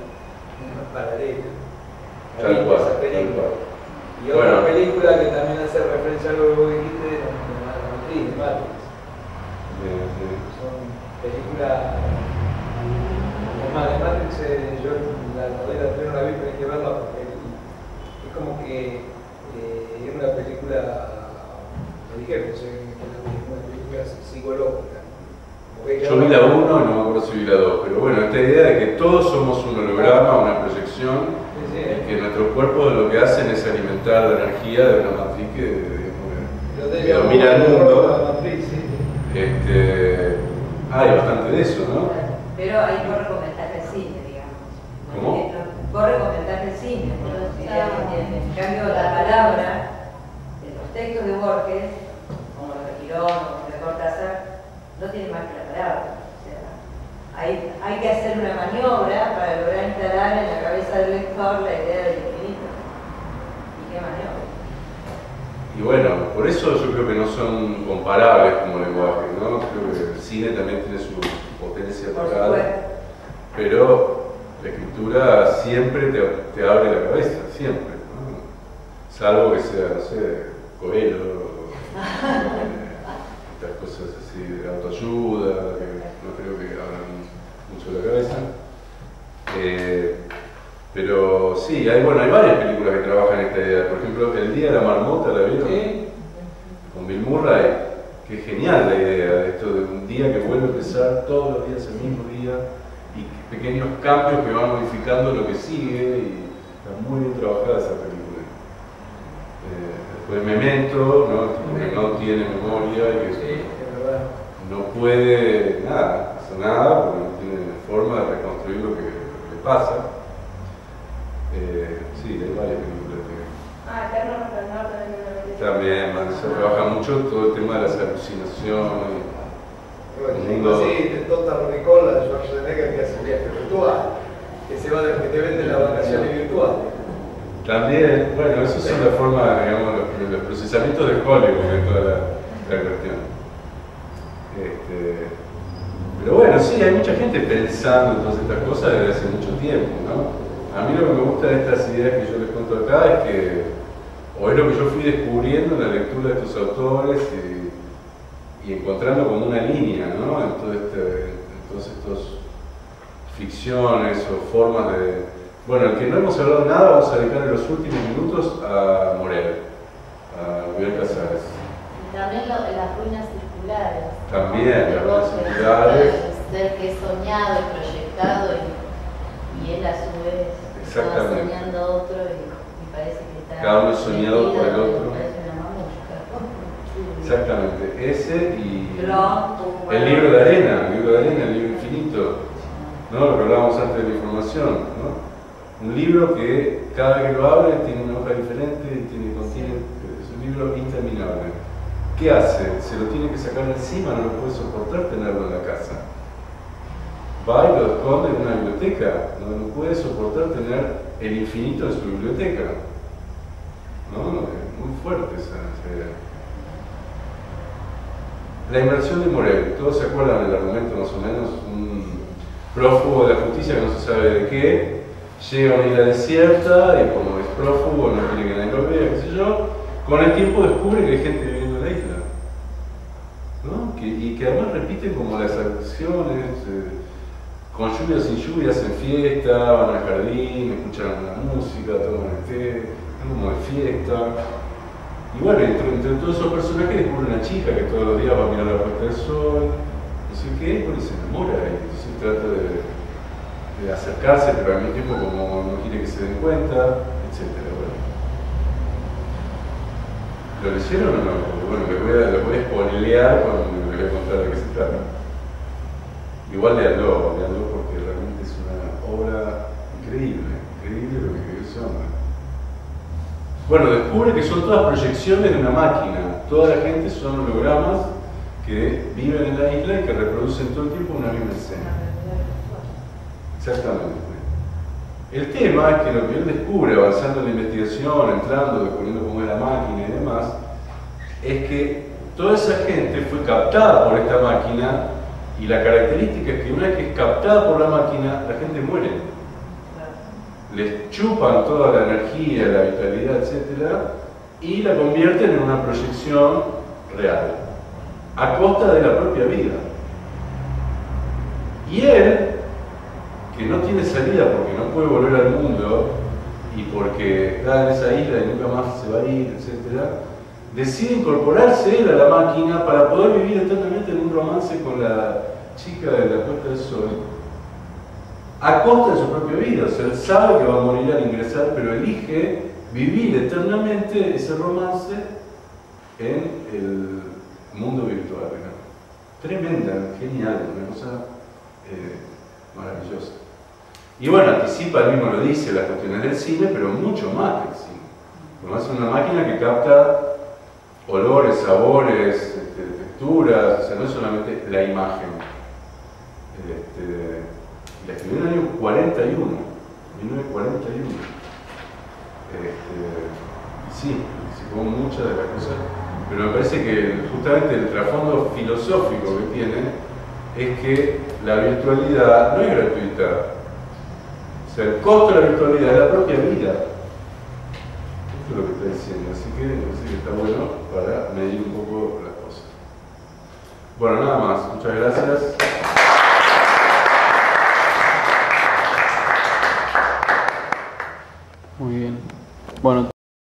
paralela. Tal Había cual, esa tal película. cual. Y otra Bueno. película que también hace referencia a lo que vos dijiste, la, la, la matriz de Matrix. Bien, bien. Son películas. Además, de Matrix, eh, yo la novela todavía no la vi, pero hay que verla porque es como que eh, es una película, me dijeron, no sé, que es una película psicológica. Yo vi la uno y no me acuerdo si vi la dos, pero bueno, esta idea de que todos somos un holograma, una proyección, Sí, sí. y que nuestros cuerpos lo que hacen es alimentar la energía de una matriz que, Yo te que digo, domina el la mundo. matriz, sí. Este, hay bastante de eso, ¿no? Pero ahí vos recomendaste el cine, digamos. ¿Cómo? Vos recomendaste el cine, no los ideas que tienen. En cambio, la palabra de los textos de Borges, como los de Quirón o como los de Cortázar, no tiene más que la palabra. O sea, hay, hay que hacer una maniobra para lograr instalar en la cabeza del lector la idea del infinito. ¿Y qué maniobra? Y bueno, por eso yo creo que no son comparables como lenguaje, ¿no? Creo que el cine también tiene su potencia Por total, supuesto. pero la escritura siempre te, te abre la cabeza, siempre, ¿no? Salvo que sea, no sé, Coelho, eh, estas cosas así de autoayuda, que no creo que abran mucho la cabeza. Eh, pero sí, hay, bueno, hay varias películas que trabajan esta idea. Por ejemplo, El Día de la Marmota, ¿la vieron? Sí. Con Bill Murray. Qué genial la idea de esto de un día que vuelve a empezar todos los días el mismo día y pequeños cambios que van modificando lo que sigue, y está muy bien trabajada esa película. Eh, después Memento, ¿no? Que no tiene memoria y que Sí, es verdad. no puede nada, hacer nada porque no tiene forma de reconstruir lo que, lo que le pasa. Eh, sí, hay varias películas que Ah, Eterno Resplandor también me lo también, man, se trabaja mucho todo el tema de las alucinaciones. Bueno, El sí, mundo- sí, de Total Recall, la de Schwarzenegger, que hace el viaje virtual, que se va de, que te vende las vacaciones virtuales. También, bueno, eso son las formas, digamos, los, los procesamientos de Hollywood de toda la, la cuestión. Este, pero bueno, sí, hay mucha gente pensando en todas estas cosas desde hace mucho tiempo, ¿no? A mí lo que me gusta de estas ideas que yo les cuento acá es que, o es lo que yo fui descubriendo en la lectura de estos autores y, y encontrando como una línea, ¿no? En, todo este, en todas estas ficciones o formas de... Bueno, el que no hemos hablado nada, vamos a dedicar los últimos minutos a Morel, a Miguel Casares. Y también lo, las ruinas circulares. También, ¿no? las De ruinas Borges, circulares. El ser que es soñado y proyectado y, y él a su vez está Exactamente. soñando a otro y, y parece que está... Cada uno es soñado por el metido, otro. Parece una mamushka. Exactamente, ese y Pero, el libro de arena, el libro de arena, el libro infinito, ¿no? Lo que hablábamos antes de la información, ¿no? Un libro que cada vez que lo abre tiene una hoja diferente y tiene, contiene, es un libro interminable. ¿Qué hace? Se lo tiene que sacar encima, no lo puede soportar tenerlo en la casa. Va y lo esconde en una biblioteca, no, no puede soportar tener el infinito en su biblioteca. ¿No? Es muy fuerte esa, esa idea. La inmersión de Morel, todos se acuerdan del argumento más o menos, un prófugo de la justicia que no se sabe de qué, llega a una isla desierta y como es prófugo no quiere que nadie lo vea, qué sé yo, con el tiempo descubre que hay gente viviendo en la isla, ¿no? Que, y que además repiten como las acciones, eh, con lluvia o sin lluvia hacen fiesta, van al jardín, escuchan la música, toman el té, es como de fiesta. Y bueno, entre, entre todos esos personajes descubre una chica que todos los días va a mirar la puesta del sol, no sé qué, y bueno, se enamora y entonces trata de, de acercarse, pero al mismo tiempo como no quiere que se den cuenta, etcétera. Bueno. ¿Lo leyeron o no? Porque bueno, les voy a, les voy a spoilear cuando les voy a contar de qué se trata. Igual leanlo, leanlo porque realmente es una obra increíble, increíble lo que escribió ese hombre. Bueno, descubre que son todas proyecciones de una máquina. Toda la gente son hologramas que viven en la isla y que reproducen todo el tiempo una misma escena. Exactamente. El tema es que lo que él descubre avanzando en la investigación, entrando, descubriendo cómo es la máquina y demás, es que toda esa gente fue captada por esta máquina y la característica es que una vez que es captada por la máquina, la gente muere. les chupan toda la energía, la vitalidad, etcétera, y la convierten en una proyección real, a costa de la propia vida. Y él, que no tiene salida porque no puede volver al mundo y porque está en esa isla y nunca más se va a ir, etcétera, decide incorporarse él a la máquina para poder vivir eternamente en un romance con la chica de la Puesta del Sol, a costa de su propia vida. O sea, él sabe que va a morir al ingresar, pero elige vivir eternamente ese romance en el mundo virtual, ¿no? Tremenda, genial, una cosa eh, maravillosa. Y bueno, anticipa, él mismo lo dice, las cuestiones del cine, pero mucho más que el cine. Como es una máquina que capta olores, sabores, este, texturas, o sea, no es solamente la imagen. Este, la escribió en el año cuarenta y uno, mil novecientos cuarenta y uno. Este, y sí, participó muchas de las cosas, pero me parece que justamente el trasfondo filosófico que tiene es que la virtualidad no es gratuita. O sea, el costo de la virtualidad es la propia vida. Esto es lo que está diciendo, así que me parece que está bueno para medir un poco las cosas. Bueno, nada más, muchas gracias. Muy bien. Bueno,